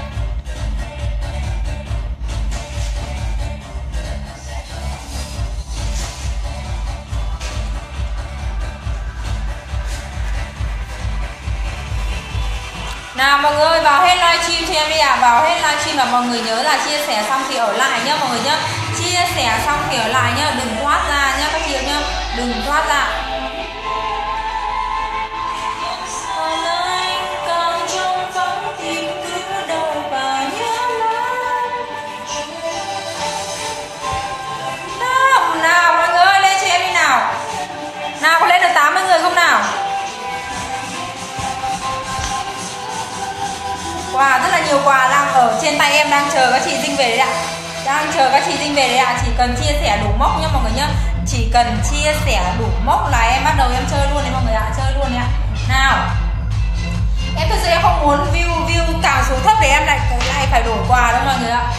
Nào mọi người vào hết livestream cho em đi ạ, vào hết livestream và mọi người nhớ là chia sẻ xong thì ở lại nhá mọi người nhá. Chia sẻ xong thì ở lại nhá, đừng thoát ra nhá các chị nhá, đừng thoát ra. Nào mọi người lên cho em đi nào. Nào có lên được 80 người không nào? Quà rất là nhiều quà đang ở trên tay em, đang chờ các chị Dinh về đấy ạ. Đang chờ các chị Dinh về đấy ạ. Chỉ cần chia sẻ đủ mốc nhá mọi người nhá. Chỉ cần chia sẻ đủ mốc là em bắt đầu em chơi luôn đấy mọi người ạ, chơi luôn đấy ạ. Nào. Em thực sự em không muốn view càng xuống thấp để em lại phải đổi quà đâu mọi người ạ.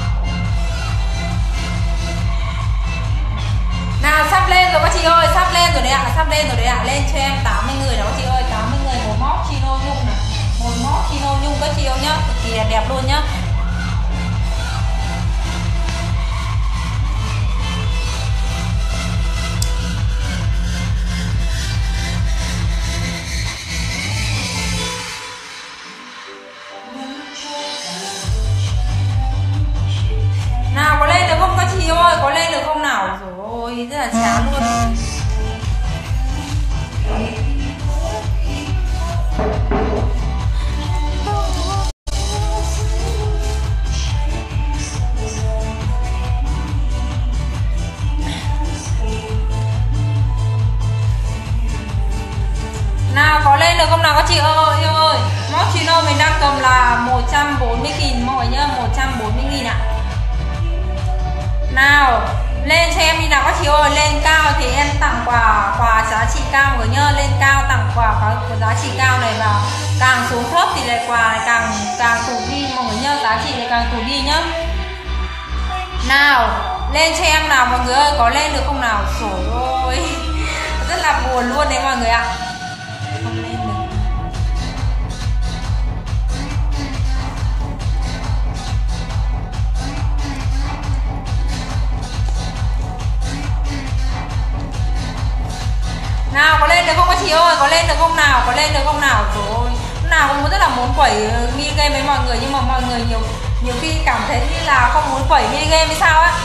Nào sắp lên rồi các chị ơi, sắp lên rồi. rồi đấy ạ, sắp lên rồi đấy ạ. Lên cho em 80 người đó chị ơi, 80 người một móc chino nhung này. Một móc chino nhung các chị yêu nhá, cực kỳ đẹp luôn nhá. Nào có lên được không các chị ơi, có lên được không nào? Rồi rất là chán luôn. Nào có lên được không nào các chị ơi yêu ơi. Móc chino mình đang cầm là 140.000 mọi nhá, 140.000 ạ. Nào lên cho em đi nào các chị ơi. Lên cao thì em tặng quà giá trị cao mọi người nhá. Lên cao tặng quà có giá trị cao này, và càng xuống thấp thì lại quà này càng tụt đi mọi người nhá, giá trị lại càng tụt đi nhá. Nào lên cho em nào mọi người ơi, có lên được không nào? Trời ơi rất là buồn luôn đấy mọi người ạ. Không lên được. Nào có lên được không các chị ơi, có lên được không nào, có lên được không nào? Trời ơi, lúc nào cũng rất là muốn quẩy mini game với mọi người, nhưng mà mọi người nhiều khi cảm thấy như là không muốn quẩy mini game hay sao á.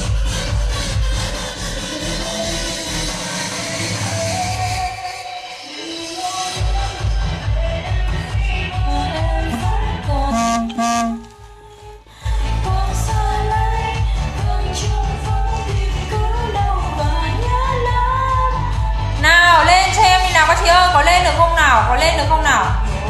Nào lên cho em đi nào các chị ơi, có lên được không nào, có lên được không nào?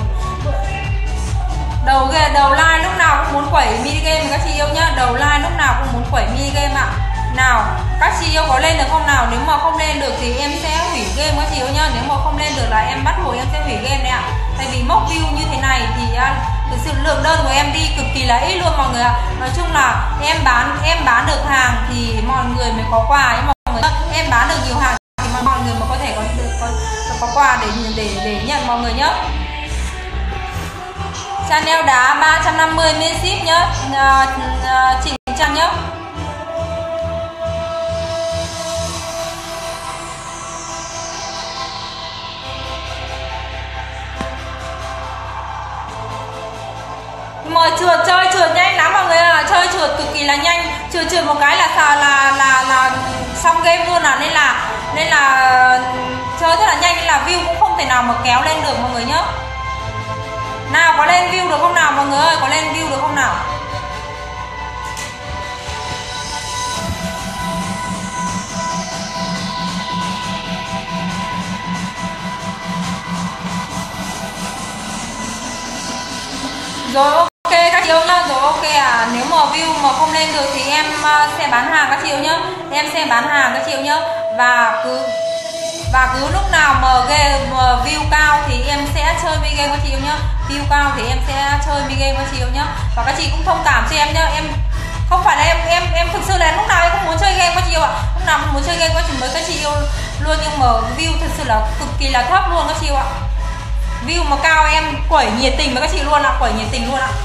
Đầu like lúc nào cũng muốn quẩy mini game các chị yêu nhá, đầu like lúc nào cũng muốn quẩy mini game ạ. Nào các chị yêu có lên được không nào? Nếu mà không lên được thì em sẽ hủy game các chị yêu nhá. Nếu mà không lên được là em bắt buộc em sẽ hủy game đấy ạ. Tại vì mốc view như thế này thì thực sự lượng đơn của em đi cực kỳ là ít luôn mọi người ạ. Nói chung là em bán được hàng thì mọi người mới có quà, nhưng mà mọi người em bán được nhiều hàng thì mọi người mới có thể có quà để nhận mọi người nhá. Channel đá 350 miễn ship nhá, chị Trang nhá. Mà chơi trượt nhanh lắm mọi người ạ, chơi trượt cực kỳ là nhanh, trượt một cái là xong game luôn à, nên là chơi rất là nhanh, nên là view cũng không thể nào mà kéo lên được mọi người nhá. Nào có lên view được không nào mọi người ơi, có lên view được không nào? Rồi ok các chị yêu nhá, rồi ok à. Nếu mà view mà không lên được thì em sẽ bán hàng các chị yêu nhá. Em sẽ bán hàng các chị yêu nhá. Và cứ lúc nào mà view cao thì em sẽ chơi mini game các chị yêu nhá. View cao thì em sẽ chơi mini game các chị yêu nhá. Và các chị cũng thông cảm cho em nhá. Em không phải là em thực sự là lúc nào em cũng muốn chơi game các chị yêu ạ. Lúc nào cũng muốn chơi game các chị yêu luôn, nhưng mà view thực sự là cực kỳ là thấp luôn các chị yêu ạ. View mà cao em quẩy nhiệt tình với các chị luôn ạ, quẩy nhiệt tình luôn ạ.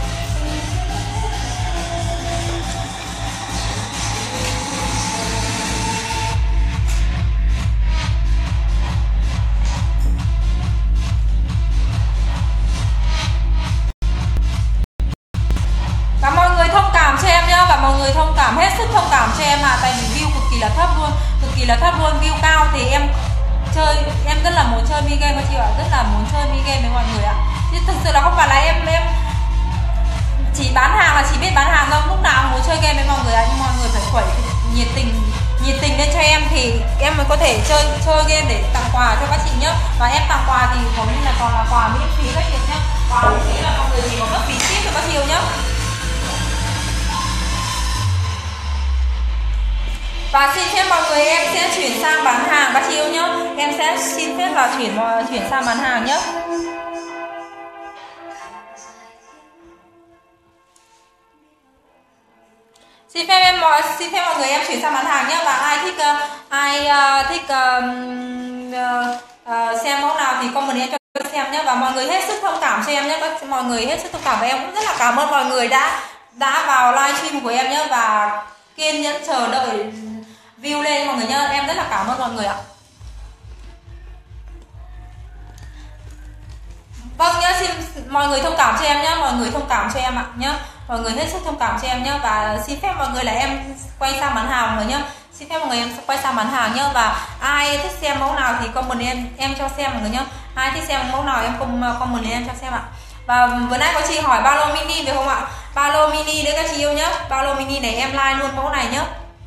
Và mọi người thông cảm cho em nhá, và mọi người thông cảm, hết sức thông cảm cho em tại vì view cực kỳ là thấp luôn, cực kỳ là thấp luôn. View cao thì em rất là muốn chơi mini game các chị ạ, rất là muốn chơi mini game với mọi người ạ. Chứ thực sự là không phải là em chỉ bán hàng là chỉ biết bán hàng đâu, lúc nào cũng muốn chơi game với mọi người ạ. Nhưng mọi người phải quẩy nhiệt tình lên cho em thì em mới có thể chơi game để tặng quà cho các chị nhá. Và em tặng quà thì hầu như là còn là quà miễn phí các chị nhá. Quà miễn phí là mọi người chỉ có mất phí ship cho các chị nhá. Và xin phép mọi người em sẽ chuyển sang bán hàng các chị yêu nhá. Em sẽ xin phép là chuyển sang bán hàng nhá. xin phép mọi người em chuyển sang bán hàng nhé. Và ai thích xem mẫu nào thì comment em cho xem nhé. Và mọi người hết sức thông cảm cho em nhé. Mọi người hết sức thông cảm, và em cũng rất là cảm ơn mọi người đã vào livestream của em nhé, và kiên nhẫn chờ đợi view lên mọi người nhé. Em rất là cảm ơn mọi người ạ. Vâng nhá, xin mọi người thông cảm cho em nhé, mọi người thông cảm cho em ạ nhé. Mọi người hết sức thông cảm cho em nhé. Và xin phép mọi người là em quay sang bán hàng rồi nhé. Xin phép mọi người em quay sang bán hàng nhé. Và ai thích xem mẫu nào thì comment em cho xem mọi người nhé. Ai thích xem mẫu nào em comment em cho xem ạ. Và vừa nãy có chị hỏi ba lô mini được không ạ? Ba lô mini đấy các chị yêu nhé. Ba lô mini này em like luôn mẫu này nhé.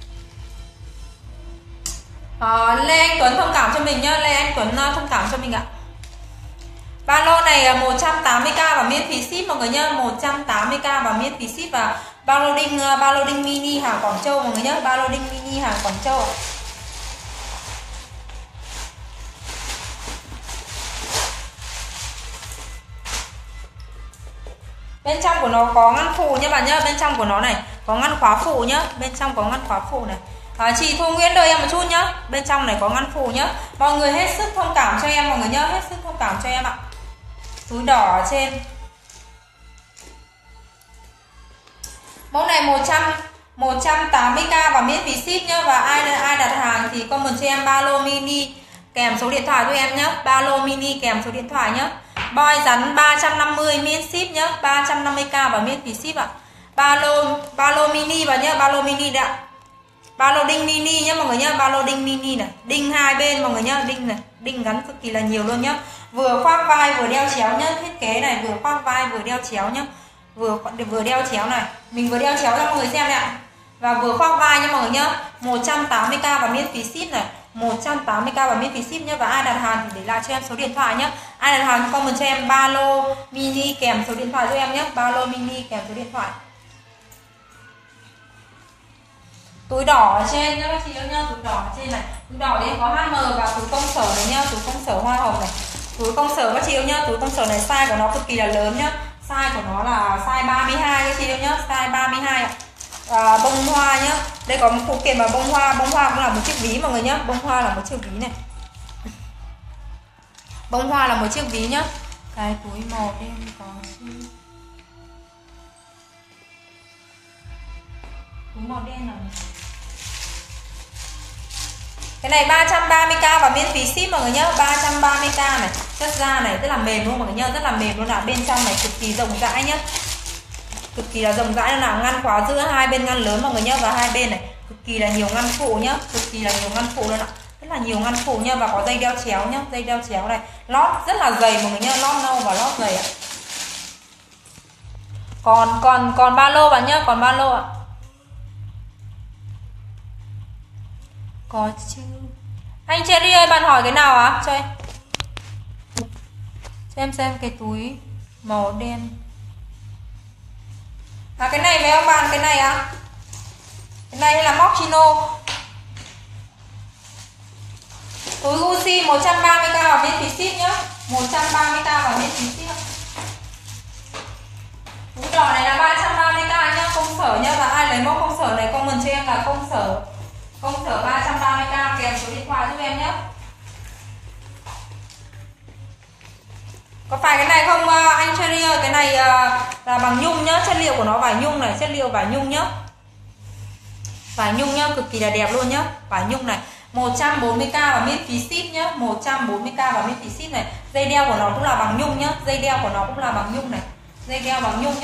Lê Anh Tuấn thông cảm cho mình nhé. Lê Anh Tuấn thông cảm cho mình ạ. Ba lô này 180k và miễn phí ship mọi người nhá, 180k và miễn phí ship. Và ba lô đinh mini hàng Quảng Châu mọi người nhá, ba lô đinh mini hàng Quảng Châu ạ. Bên trong của nó có ngăn phụ nhá bạn nhá, bên trong của nó này có ngăn khóa phụ nhá, bên trong có ngăn khóa phụ này. Chị Thu Nguyễn đợi em một chút nhá, bên trong này có ngăn phụ nhá. Mọi người hết sức thông cảm cho em mọi người nhá, hết sức thông cảm cho em ạ. Túi đỏ ở trên. Mẫu này 180k và miễn phí ship nhá. Và ai đặt hàng thì comment cho em ba lô mini kèm số điện thoại cho em nhá. Ba lô mini kèm số điện thoại nhá. Boy rắn 350 miễn ship nhá, 350k và miễn phí ship ạ. Ba lô mini vào nhá, ba lô mini đấy ạ. Ba lô đinh mini nhá mọi người nhá, ba lô đinh mini này, đinh hai bên mọi người nhá, đinh này, đinh gắn cực kỳ là nhiều luôn nhá. Vừa khoác vai vừa đeo chéo nhá, thiết kế này vừa khoác vai vừa đeo chéo nhá. Vừa đeo chéo này, mình vừa đeo chéo cho mọi người xem này ạ. Và vừa khoác vai nhá mọi người nhá. 180k và miễn phí ship này, 180k và miễn phí ship nhá. Và ai đặt hàng thì để lại cho em số điện thoại nhá. Ai đặt hàng comment cho em ba lô mini kèm số điện thoại cho em nhé, ba lô mini kèm số điện thoại. Túi đỏ ở trên nhá các chị nhá, túi đỏ ở trên này. Túi đỏ đây có HM và túi công sở này nhá, túi công sở hoa hồng này. Túi công sở các chị yêu nhá, túi công sở này size của nó cực kỳ là lớn nhá. Size của nó là size 32 các chị yêu nhá, size 32 ạ. Bông hoa nhá. Đây có một phụ kiện mà bông hoa cũng là một chiếc ví mọi người nhá, bông hoa là một chiếc ví này. Bông hoa là một chiếc ví nhá. Cái túi màu đen có túi màu đen là cái này 330k và miễn phí ship mọi người nhá, 330k này, chất da này rất là mềm luôn mọi người nhá, rất là mềm luôn ạ. Bên trong này cực kỳ rộng rãi nhá, cực kỳ là rộng rãi luôn ạ. Ngăn khóa giữa hai bên ngăn lớn mọi người nhá, và hai bên này cực kỳ là nhiều ngăn phụ nhá, cực kỳ là nhiều ngăn phụ luôn ạ, rất là nhiều ngăn phụ nhá. Và có dây đeo chéo nhá, dây đeo chéo này, lót rất là dày mọi người nhá, lót nâu và lót dày ạ. Còn ba lô bạn nhá, còn ba lô ạ. Có chứ. Anh Cherry ơi, bạn hỏi cái nào á? Cho em xem cái túi màu đen. Cái này phải không bạn? Cái này á? Cái này là Moschino. Túi Gucci 130k và miễn phí ship nhá. 130k và miễn phí ship. Túi đỏ này là 330k nhá, công sở nhá. Và ai lấy mẫu công sở này comment cho em là công sở 330k kèm số điện thoại giúp em nhé. Có phải cái này không anh Cherry ơi? Cái này là bằng nhung nhá, chất liệu của nó vải nhung này, chất liệu vải nhung nhá. Vải nhung nhá, cực kỳ là đẹp luôn nhá. Vải nhung này, 140k và miễn phí ship nhá, 140k và miễn phí ship này. Dây đeo của nó cũng là bằng nhung nhá, dây đeo của nó cũng là bằng nhung này. Dây đeo bằng nhung nhá.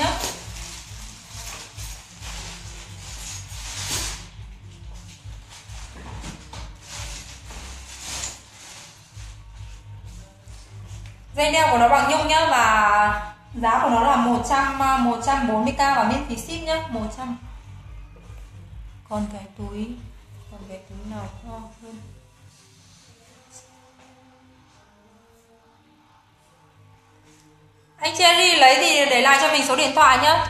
Dây đeo của nó bằng nhung nhá. Và giá của nó là 140k và miễn phí ship nhá, 100. Còn cái túi nào to hơn? Anh Cherry lấy thì để lại cho mình số điện thoại nhá.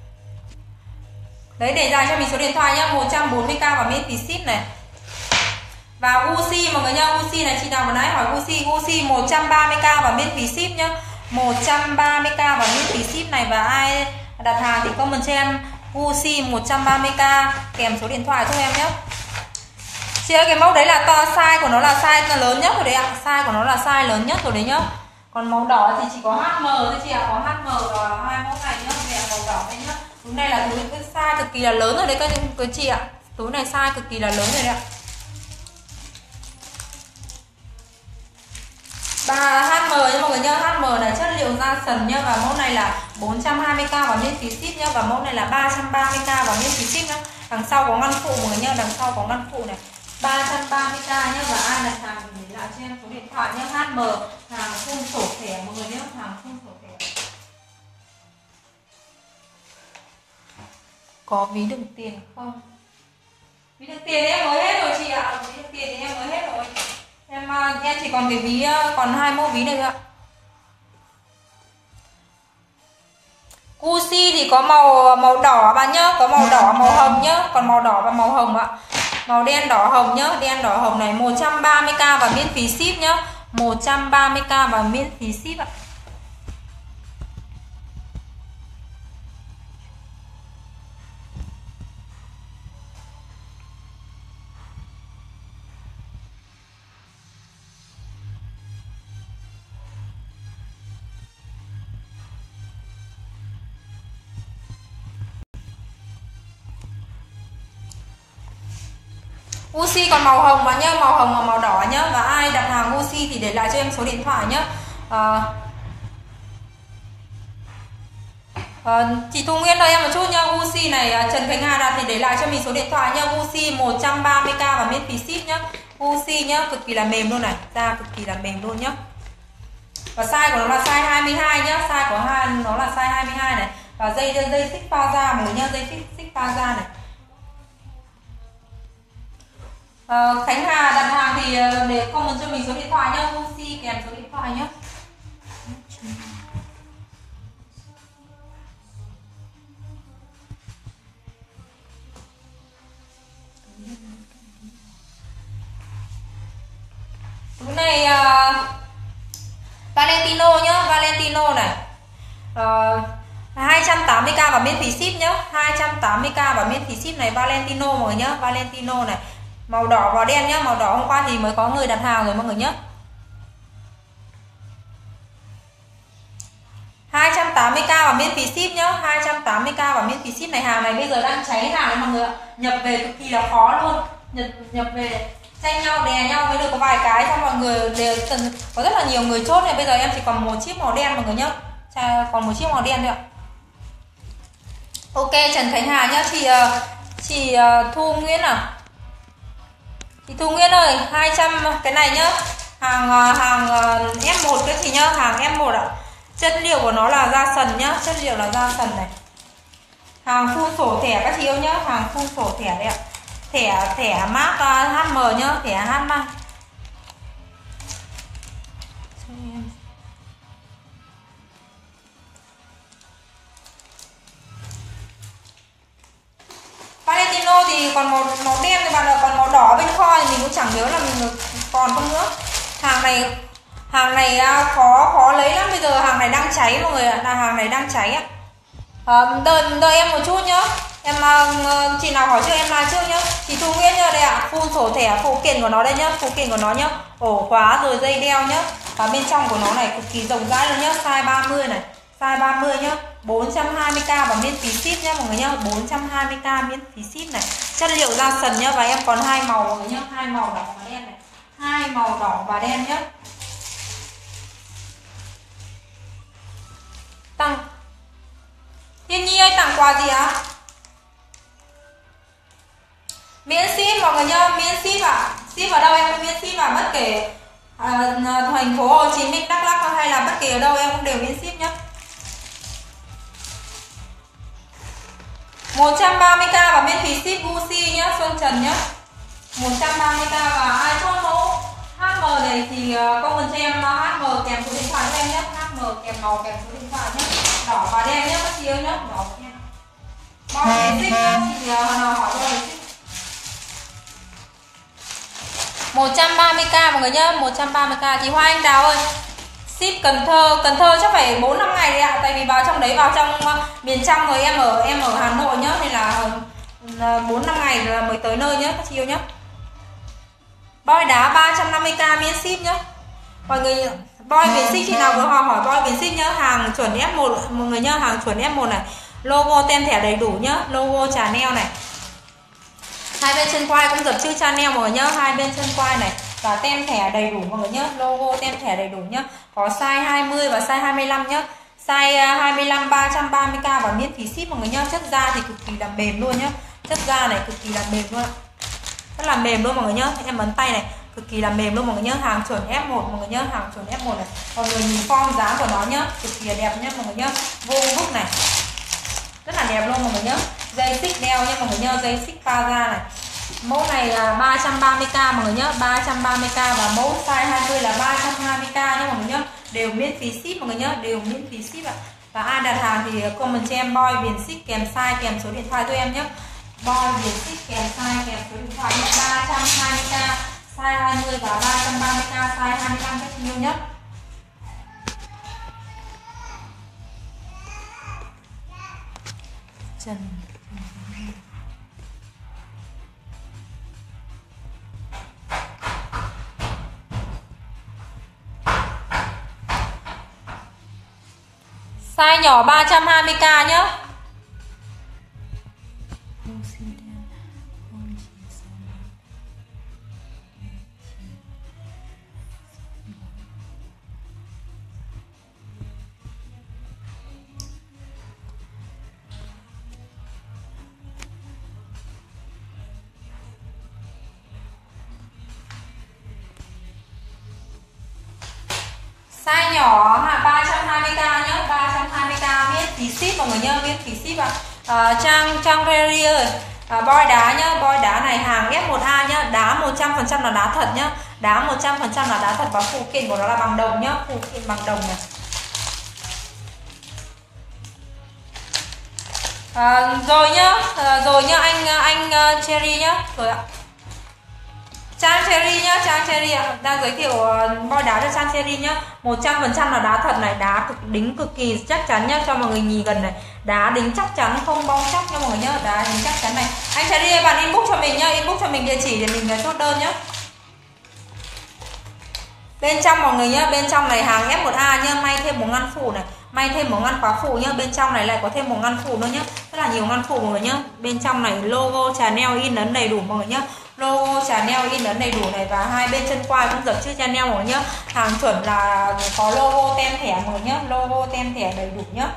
Lấy để lại cho mình số điện thoại nhá, 140k và miễn phí ship này. Và Gucci mọi người nhá, Gucci này chị nào vừa nãy hỏi Gucci 130k và miễn phí ship nhá, 130k và miễn phí ship này. Và ai đặt hàng thì comment cho em Gucci 130k kèm số điện thoại cho em nhé. Chị ơi, cái mẫu đấy là size của nó là size lớn nhất rồi đấy ạ. Size của nó là size lớn nhất rồi đấy nhá. Còn màu đỏ thì chỉ có HM thôi chị ạ. Có HM và hai mẫu này nhá. Đây là màu đỏ đây nhá. Túi này là túi cái size cực kỳ là lớn rồi đấy các chị ạ. Túi này size cực kỳ là lớn rồi đấy ạ. 3HM nha mọi người nhá. HM này chất liệu da sần nhá. Và mẫu này là 420k và miễn phí ship nhá. Và mẫu này là 330k và miễn phí ship nhá. Đằng sau có ngăn phụ mọi người nhá. Đằng sau có ngăn phụ này, 330k nhá. Và ai đặt hàng thì để lại cho em số điện thoại nhá. HM hàng không sổ thẻ mọi người nhá. Hàng không sổ thẻ. Có ví đựng tiền không? Ví đựng tiền em mới hết rồi chị ạ. Ví đựng tiền thì em mới hết rồi. Em chỉ còn cái ví, còn hai mẫu ví này thôi ạ. Gucci thì có màu đỏ bạn nhá, có màu đỏ màu hồng nhá, còn màu đỏ và màu hồng ạ. Màu đen đỏ hồng nhá, đen đỏ hồng này 130k và miễn phí ship nhá. 130k và miễn phí ship ạ. Gucci còn màu hồng mà nhá, màu hồng và màu đỏ nhá. Và ai đặt hàng Gucci thì để lại cho em số điện thoại nhá. Chị Thu Nguyên đợi em một chút nhá. Gucci này Trần Khánh Hà đặt thì để lại cho mình số điện thoại nhá. Gucci 130k và miễn phí ship nhá. Gucci nhá, cực kỳ là mềm luôn này, da cực kỳ là mềm luôn nhá. Và size của nó là size 22 nhá, size của nó là size 22 này. Và dây xích pha da mọi người nhá, dây xích pha da này. Khánh Hà đặt hàng thì để comment cho mình số điện thoại nhá. Gucci kèm số điện thoại nhá. Túi này Valentino nhá, Valentino này 280k và miễn phí ship nhá. 280k và miễn phí ship này, Valentino mọi người nhá. Valentino này màu đỏ và đen nhá. Màu đỏ hôm qua thì mới có người đặt hàng rồi mọi người nhá. 280k và miễn phí ship nhá. 280k và miễn phí ship này. Hàng này bây giờ đang cháy hàng đấy mọi người ạ. Nhập về cực kỳ là khó luôn. Nhập về tranh nhau đè nhau mới được có vài cái, xong mọi người đều có rất là nhiều người chốt này. Bây giờ em chỉ còn một chiếc màu đen mọi người nhá. Còn một chiếc màu đen thôi ạ. Ok Trần Khánh Hà nhá. Chị Thu Nguyễn à. Chị Thu Nguyễn ơi, 200 cái này nhá. Hàng F1 cái chị nhá, hàng F1 ạ. Chất liệu của nó là da sần nhá, chất liệu là da sần này. Hàng full sổ thẻ các chị yêu nhá, hàng full sổ thẻ đấy ạ. Thẻ mác HM nhá, thẻ HM. Valentino thì còn màu đen thì bạn ạ, còn màu đỏ bên kho thì mình cũng chẳng nhớ là mình còn không nữa. Hàng này khó lấy lắm, bây giờ hàng này đang cháy mọi người ạ, là hàng này đang cháy ạ. Đợi em một chút nhá. Em chị nào hỏi trước em là trước nhá. Chị Thu Nguyễn nhá, đây ạ, full sổ thẻ, phụ kiện của nó đây nhá, phụ kiện của nó nhá, ổ khóa rồi dây đeo nhá. Và bên trong của nó này cực kỳ rộng rãi luôn nhá, size 30 này, size 30 nhá. 420k và miễn phí ship nhá mọi người nhá. 420k miễn phí ship này. Chất liệu da sần nhá. Và em còn hai màu mọi người nhá, hai màu đỏ và đen này. Hai màu đỏ và đen nhá. Tặng Thiên Nhi ơi, tặng quà gì ạ? Miễn ship mọi người nhá, miễn ship ạ. Ship ở đâu em cũng miễn ship ạ, bất kể thành phố Hồ Chí Minh, Đắk Lắk hay là bất kỳ ở đâu em cũng đều miễn ship nhá. 130k và miễn phí ship Gucci nhá, Xuân Trần nhá. 130k và ai chốt mẫu HM này thì comment cho em HM kèm số điện thoại cho em nhé. HM kèm màu kèm số điện thoại nhé. Đỏ và đen nhé các chị ơi nhé. Đỏ và đen. Bao nhiêu ship nhá, chị nào hỏi cho ship. 130k mọi người nhá, 130k. Chị Hoa Anh Đào ơi, Ship Cần Thơ chắc phải 4-5 ngày đấy ạ. Tại vì vào trong đấy, vào trong miền trong rồi, em ở Hà Nội nhá, nên là 4-5 ngày là mới tới nơi nhá các chị yêu nhá. Boy đá 350k miễn ship nhá. Mọi người boy viền ship, chị nào vừa hỏi boy viền ship nhá, hàng chuẩn F1 mọi người nhá, hàng chuẩn F1 này. Logo tem thẻ đầy đủ nhá, logo Chanel này. Hai bên chân quai cũng dập chữ Chanel mọi người nhá, hai bên chân quai này và tem thẻ đầy đủ mọi người nhá, logo tem thẻ đầy đủ nhá. Có size 20 và size 25 nhá. Size 25 330k và miễn phí ship mọi người nhá. Chất da thì cực kỳ là mềm luôn nhá. Chất da này cực kỳ là mềm luôn ạ. Rất là mềm luôn mọi người nhá. Em ấn tay này, cực kỳ là mềm luôn mọi người nhá. Hàng chuẩn F1 mọi người nhá, hàng chuẩn F1 này. Mọi người nhìn form dáng của nó nhá, cực kỳ là đẹp nhá mọi người nhá. Vô bức này. Rất là đẹp luôn mọi người nhá. Dây xích đeo nhá mọi người nhá, dây xích pha da này. Mẫu này là 330k mọi người nhá, 330k và mẫu size 20 là 320k nhá mọi người nhá. Đều miễn phí ship mọi người nhá, đều miễn phí ship ạ. Và ai đặt hàng thì comment cho em boy viền ship kèm size kèm số điện thoại cho em nhé. Boy viền ship kèm size kèm số điện thoại nhé. 320k size 20 và 330k size 25 các chị yêu nhé. Trần size nhỏ 320k nhá. Size nhỏ 320k nhá, 320k miễn phí ship mọi người nhá, miễn phí ship ạ. Trang Rarier boy đá nhá, boy đá này hàng F1A nhá, đá 100% là đá thật nhá, đá 100% là đá thật và phụ kiện của nó là bằng đồng nhá, phụ kiện bằng đồng này. Rồi nhá anh Cherry nhá, rồi ạ. Trang Cherry nhá, Trang Cherry ạ, đang giới thiệu boy đá cho Trang Cherry nhá. 100% là đá thật này, đá đính cực kỳ chắc chắn nhá, cho mọi người nhìn gần này. Đá đính chắc chắn không bong chóc nha mọi người nhá, đá đính chắc chắn này. Anh Cherry bạn inbox cho mình nhá, inbox cho mình địa chỉ để mình chốt đơn nhá. Bên trong mọi người nhá, bên trong này hàng F1A nhá, may thêm một ngăn phủ này, may thêm một ngăn khóa phủ nhá, bên trong này lại có thêm một ngăn phủ nữa nhá. Rất là nhiều ngăn phủ mọi người nhá. Bên trong này logo Chanel in ấn đầy đủ mọi người nhá. Logo Chanel in ấn đầy đủ này và hai bên chân quai cũng dập chữ Chanel mọi người nhá. Hàng chuẩn là có logo tem thẻ mọi người nhá, logo tem thẻ đầy đủ nhá.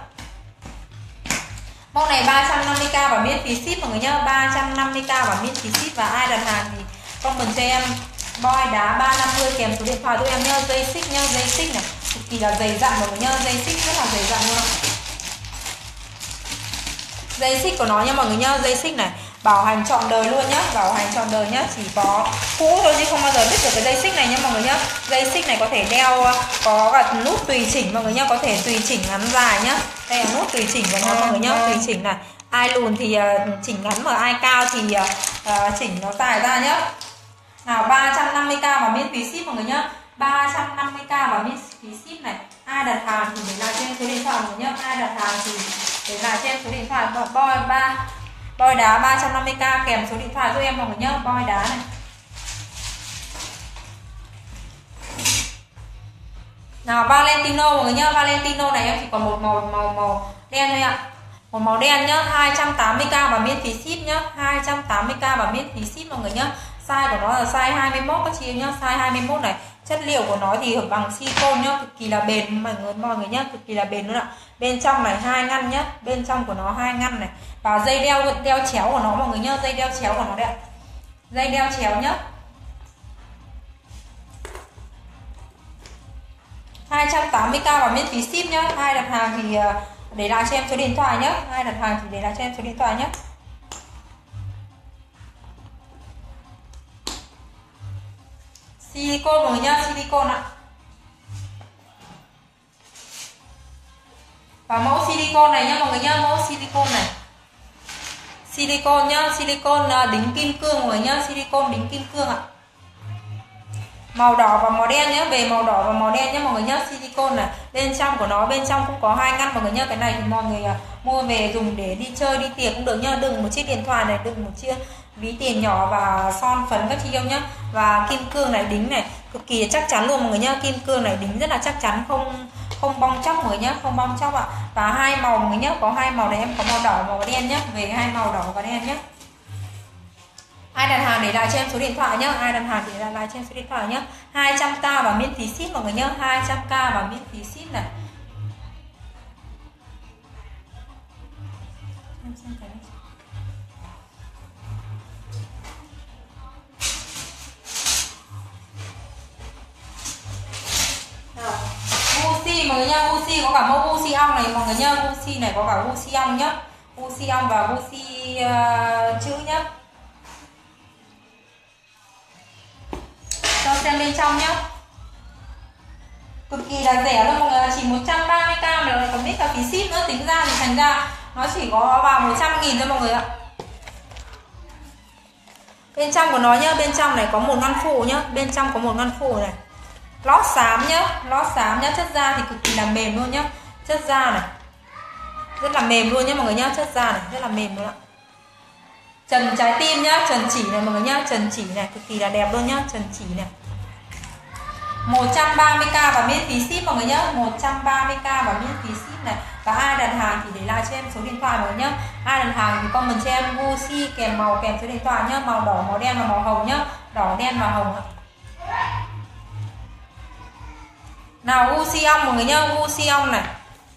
Mẫu này 350k và miễn phí ship mọi người nhá, 350k và miễn phí ship và ai đặt hàng thì comment cho em boy đá 350 kèm số điện thoại cho em nhá. Dây xích nhá, dây xích này cực kỳ là dày dặn mọi người nhá, dây xích rất là dày dặn luôn. Dây xích của nó nha mọi người nhá, dây xích này bảo hành trọn đời luôn nhá, bảo hành trọn đời nhá, chỉ có cũ thôi chứ không bao giờ biết được cái dây xích này nhá mọi người nhá. Dây xích này có thể đeo, có cả nút tùy chỉnh mọi người nhá, có thể tùy chỉnh ngắn dài nhá. Đây là nút tùy chỉnh của nó mọi người nhá, tùy chỉnh này. Ai lùn thì chỉnh ngắn mà ai cao thì chỉnh nó dài ra nhá. Nào 350k và miễn phí ship mọi người nhá. 350k và miễn phí ship này. Ai đặt hàng thì để lại trên số điện thoại mọi người nhá. Ai đặt hàng thì để lại trên số điện thoại boy đá 350k kèm số điện thoại giúp em mọi người nhá. Boy đá này. Nào Valentino mọi người nhá, Valentino này em chỉ còn một màu đen thôi ạ. Một màu đen nhá, 280k và miễn phí ship nhá, 280k và miễn phí ship mọi người nhá. Size của nó là size 21 các chị nhá, size 21 này. Chất liệu của nó thì bằng silicone nhá, cực kỳ là bền mọi người nhá, cực kỳ là bền luôn ạ. Bên trong này 2 ngăn nhá, bên trong của nó 2 ngăn này. Và dây đeo chéo của nó mọi người nhá, dây đeo chéo của nó đây ạ. Dây đeo chéo nhá. 280k và miễn phí ship nhá. Ai đặt hàng thì để lại cho em số điện thoại nhá. Ai đặt hàng thì để lại cho em số điện thoại nhá. Silicone mọi người nhá, silicone ạ. Và mẫu silicone này nhá mọi người nhá, mẫu silicone này. Silicone nhá, silicone đính kim cương mọi người nhá, silicone đính kim cương ạ. Màu đỏ và màu đen nhé, về màu đỏ và màu đen nhé mọi người nhé. Silicone này, bên trong của nó, bên trong cũng có 2 ngăn mọi người nhé. Cái này thì mọi người mua về dùng để đi chơi đi tiệc cũng được nhá. Đựng một chiếc điện thoại này, đựng một chiếc ví tiền nhỏ và son phấn các chị yêu nhá. Và kim cương này đính này cực kỳ chắc chắn luôn mọi người nhá. Kim cương này đính rất là chắc chắn, không bong chóc mọi người nhá, không bong chóc ạ. Và 2 màu mọi người nhá, có 2 màu này, em có màu đỏ màu đen nhá. Về 2 màu đỏ và đen nhá. Ai đặt hàng để lại cho em số điện thoại nhá, ai đặt hàng để lại cho em số điện thoại nhá. 200k và miễn phí ship mọi người nhá, 200k và miễn phí ship này. Gucci mọi người nhá, Gucci có cả mẫu Gucci ong này mọi người nhá, Gucci này có cả Gucci ong nhá, Gucci ong và Gucci chữ nhá. Cho xem bên trong nhá, cực kỳ là rẻ luôn mọi người, chỉ 130k mà lại còn biết cả phí ship nữa, tính ra thì thành ra nó chỉ có vào 100.000 thôi mọi người ạ. Bên trong của nó nhá, bên trong này có một ngăn phụ nhá, bên trong có một ngăn phụ này, lót xám nhá, lót xám nhá, chất da thì cực kỳ là mềm luôn nhá, chất da này rất là mềm luôn nhá mọi người nhá, chất da này rất là mềm luôn ạ. Trần trái tim nhá, trần chỉ này mọi người nhá, trần chỉ này cực kỳ là đẹp luôn nhá, trần chỉ này. 130k và miễn phí ship mọi người nhá, 130k và miễn phí ship này. Và ai đặt hàng thì để lại cho em số điện thoại mọi người nhá. Ai đặt hàng thì comment cho em Gucci kèm màu kèm số điện thoại nhá, màu đỏ, màu đen và màu hồng nhá, đỏ, đen và hồng ạ. Nào Gucci ong mọi người nhá, Gucci ong này,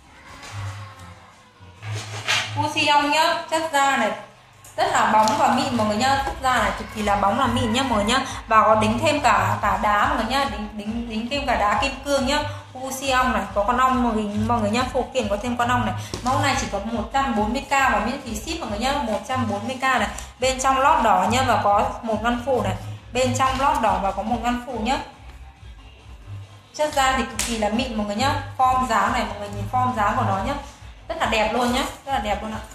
Gucci ong nhá, chất da này rất là bóng và mịn mọi người nhá, chất da này cực kỳ là bóng là mịn nhá mọi người nhá. Và có đính thêm cả đá mọi người nhá, đính thêm cả đá kim cương nhá. Gucci ong này có con ong mọi người nhá, phụ kiện có thêm con ong này. Mẫu này chỉ có 140k và miễn phí ship mọi người nhá, 140k này. Bên trong lót đỏ nhá và có một ngăn phụ này, bên trong lót đỏ và có một ngăn phụ nhá. Chất da thì cực kỳ là mịn mọi người nhá, form dáng này mọi người nhìn form dáng của nó nhá, rất là đẹp luôn nhá, rất là đẹp luôn ạ.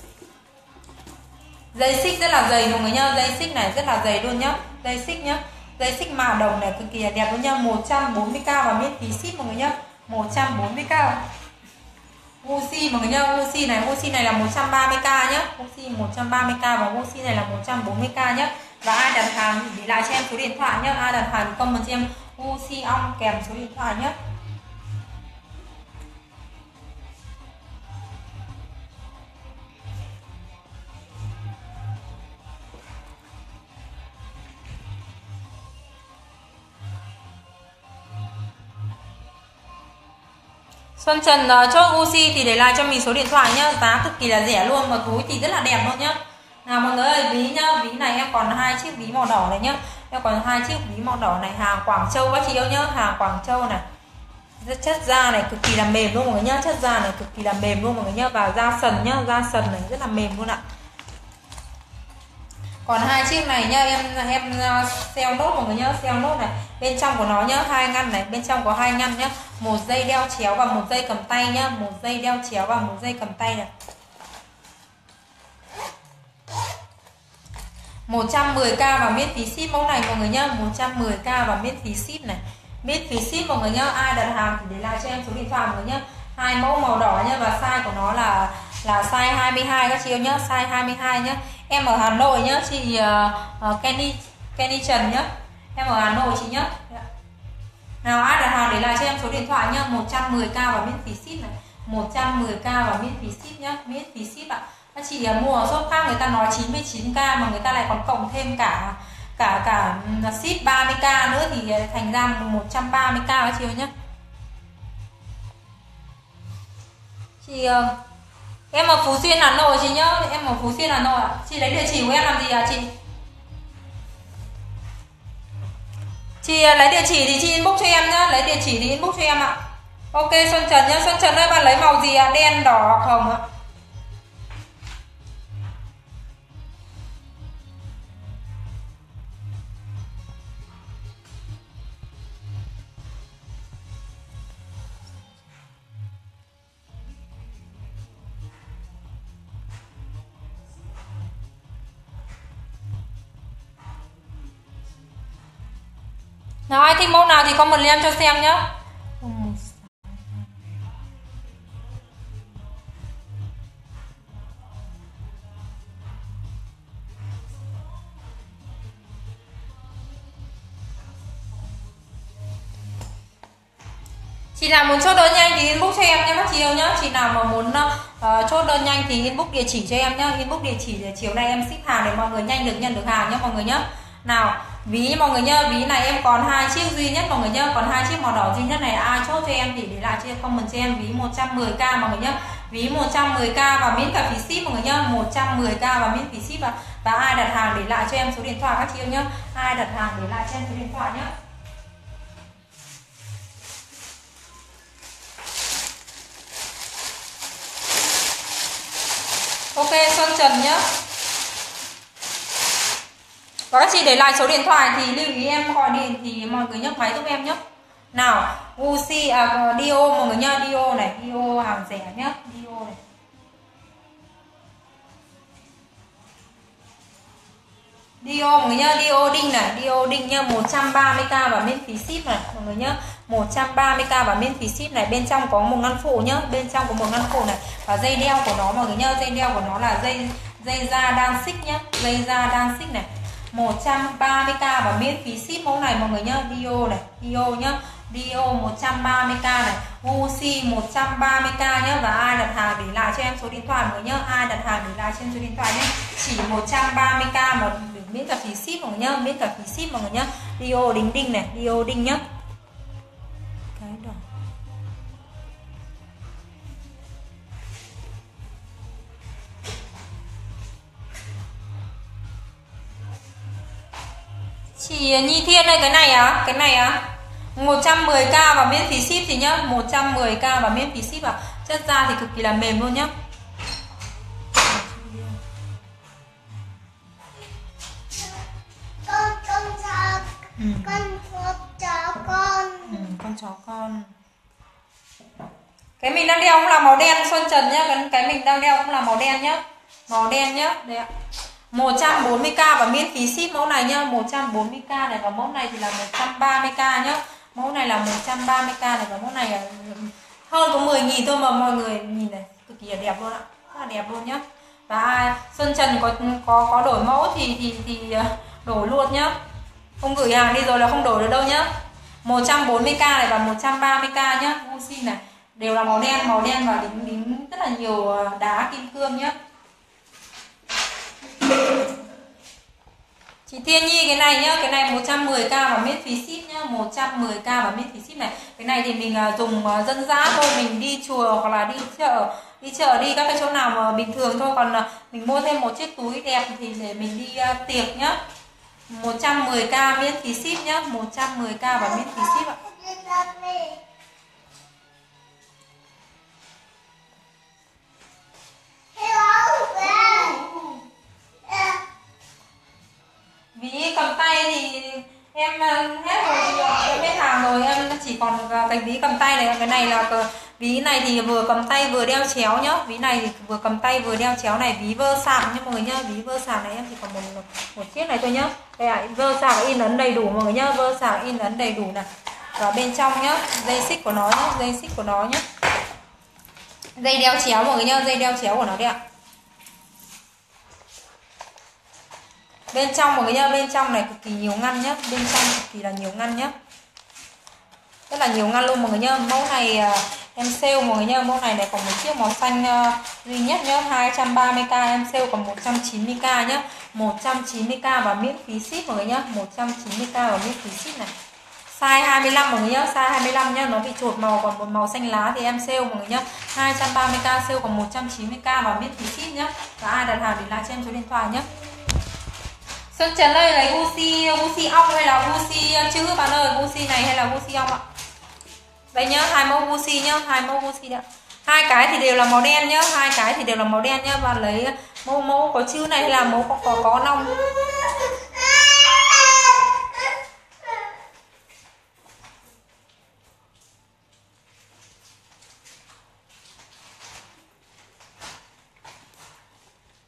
Dây xích rất là dày mọi người nhá, dây xích này rất là dày luôn nhá, dây xích nhá, dây xích mạ đồng này cực kỳ là đẹp luôn nhá, 140k và miễn phí ship mọi người nhá, 140k. Gucci mọi người nhá, Gucci này là 130k nhá, Gucci 130k và Gucci này là 140k nhá. Và ai đặt hàng thì để lại cho em số điện thoại nhá, ai đặt hàng thì comment cho em Gucci ong kèm số điện thoại nhá. Xuân Trần chốt Gucci thì để lại cho mình số điện thoại nhá, giá cực kỳ là rẻ luôn và túi thì rất là đẹp luôn nhá. Nào mọi người ơi, ví nhá, ví này em còn 2 chiếc ví màu đỏ này nhá, em còn 2 chiếc ví màu đỏ này, hàng Quảng Châu các chị yêu nhá, hàng Quảng Châu này. Chất da này cực kỳ là mềm luôn mọi người nhá, chất da này cực kỳ là mềm luôn mọi người nhá, và da sần nhá, da sần này rất là mềm luôn ạ. Còn 2 chiếc này nhá, em sale nốt mọi người nhá, sale nốt này. Bên trong của nó nhá, 2 ngăn này, bên trong có 2 ngăn nhá, một dây đeo chéo và một dây cầm tay nhá, một dây đeo chéo và một dây cầm tay này. 110k và miễn phí ship mẫu này mọi người nhá, 110k và miễn phí ship này. Miễn phí ship mọi người nhá, ai đặt hàng thì để lại cho em số điện thoại mọi người nhá. 2 mẫu màu đỏ nhá và size của nó là size 22 các chị yêu nhá, size 22 nhá. Em ở Hà Nội nhá, chị Kenny Trần nhá. Em ở Hà Nội chị nhá. Nào ai đặt hàng để lại cho em số điện thoại nhá, 110k và miễn phí ship này. 110k và miễn phí ship nhá, miễn phí ship ạ. Các chị mua ở shop khác người ta nói 99k mà người ta lại còn cộng thêm cả ship 30k nữa thì thành ra 130k các chị nhá. Chị em ở Phú Xuyên Hà Nội chị nhá, em ở Phú Xuyên Hà Nội ạ. Chị lấy địa chỉ của em làm gì ạ chị? Chị lấy địa chỉ thì chị inbox cho em nhá, lấy địa chỉ thì inbox cho em ạ. Ok Xuân Trần nhá, Xuân Trần ơi bạn lấy màu gì ạ? Đen, đỏ hoặc hồng ạ? Nào ai thích mẫu nào thì comment lên em cho xem nhá. Chị nào muốn chốt đơn nhanh thì inbox cho em nhé các chị yêu nhá. Chị nào mà muốn chốt đơn nhanh thì inbox địa chỉ cho em nhá. Inbox địa chỉ để chiều nay em ship hàng để mọi người nhanh được nhận được hàng nhá mọi người nhá. Nào, ví mọi người nhá, ví này em còn 2 chiếc duy nhất mọi người nhá, còn 2 chiếc màu đỏ duy nhất này, ai chốt cho em thì để lại cho comment cho em ví 110k mọi người nhá. Ví 110k và miễn cả phí ship mọi người nhá, 110k và miễn phí ship và ai đặt hàng để lại cho em số điện thoại các chị yêu nhá. Ai đặt hàng để lại cho em số điện thoại nhá. Ok, Xuân Trần nhá. Và các chị để lại số điện thoại thì lưu ý em gọi điện thì mọi người nhấc máy giúp em nhé. Nào, Uzi Dio mọi người nhá, Dio này, Dio hàng rẻ nhá, Dio này. Dio mọi người nhá, Dio đinh này, Dio đinh nhá, 130k và miễn phí ship này mọi người nhá. 130k và miễn phí ship này, bên trong có một ngăn phụ nhá, bên trong có một ngăn phụ này và dây đeo của nó mọi người nhá, dây đeo của nó là dây da đan xích nhá, dây da đan xích này. 130k và miễn phí ship mẫu này mọi người nhá, Dio này, Dio nhá. Dio 130k này, Uzi 130k nhá và ai đặt hàng để lại cho em số điện thoại mọi người nhá, ai đặt hàng để lại trên số điện thoại nhé. Chỉ 130k mà miễn cả phí ship mọi người nhá, miễn cả phí ship mọi người nhá. Dio đinh này, Dio đinh nhá. Cái đỏ. Chị Nhi Thiên ơi, cái này á, cái này á 110k và miễn phí ship thì nhá, 110k và miễn phí ship à. Chất da thì cực kỳ là mềm luôn nhá. Con chó con. Cái mình đang đeo cũng là màu đen Xuân Trần nhá, cái mình đang đeo cũng là màu đen nhá. Màu đen nhá, đây ạ. 140k và miễn phí ship mẫu này nhá, 140k này và mẫu này thì là 130k nhá. Mẫu này là 130k này và mẫu này là hơn có 10.000 thôi mà mọi người nhìn này, cực kỳ là đẹp luôn ạ. Rất là đẹp luôn nhá. Và Xuân Trần có đổi mẫu thì đổi luôn nhá. Không gửi hàng đi rồi là không đổi được đâu nhá. 140k này và 130k nhá. Uzi này đều là màu đen và đính rất là nhiều đá kim cương nhá. Chị Thiên Nhi cái này nhá, cái này 110k và miễn phí ship nhá, 110k và miễn phí ship này. Cái này thì mình dùng dân dã thôi, mình đi chùa hoặc là đi chợ đi các cái chỗ nào mà bình thường thôi, còn mình mua thêm một chiếc túi đẹp thì để mình đi tiệc nhá. 110k miễn phí ship nhá, 110k và miễn phí ship ạ. Ví cầm tay thì em hết rồi, em hết hàng rồi, em chỉ còn cái ví cầm tay này. Cái này là ví này thì vừa cầm tay vừa đeo chéo nhá, ví này thì vừa cầm tay vừa đeo chéo này, ví vơ sạc nhá mọi người nhá. Ví vơ sạc này em chỉ còn một chiếc này thôi nhá. Đây ạ, vơ sạc in ấn đầy đủ mọi người nhá, vơ sạc in ấn đầy đủ này. Và bên trong nhá, dây xích của nó nhá, dây xích của nó nhá, dây đeo chéo mọi người nhá, dây đeo chéo của nó đây ạ. Bên trong mọi người nhá, bên trong này cực kỳ nhiều ngăn nhá, bên trong cực kỳ là nhiều ngăn nhá, rất là nhiều ngăn luôn mọi người nhá. Mẫu này em sale mọi người nhá, mẫu này còn một chiếc màu xanh duy nhất nhá, 230k em sale còn 190k nhá, 190k và miễn phí ship mọi người nhá, 190k và miễn phí ship này. Size 25 mọi người nhá, size 25 nhá, nó bị chột màu, còn một màu xanh lá thì em sale mọi người nhá, 230k sale còn 190k và miễn phí ship nhá. Và ai đặt hàng để lại cho em số điện thoại nhá. Xuân Trần ơi, lấy Gucci ong hay là Gucci chữ bạn ơi, Gucci này hay là Gucci ong ạ? Đây nhá, hai mẫu Gucci nhá, hai mẫu Gucci đấy. Hai cái thì đều là màu đen nhá, hai cái thì đều là màu đen nhá. Bạn lấy mẫu có chữ này hay là mẫu có nong.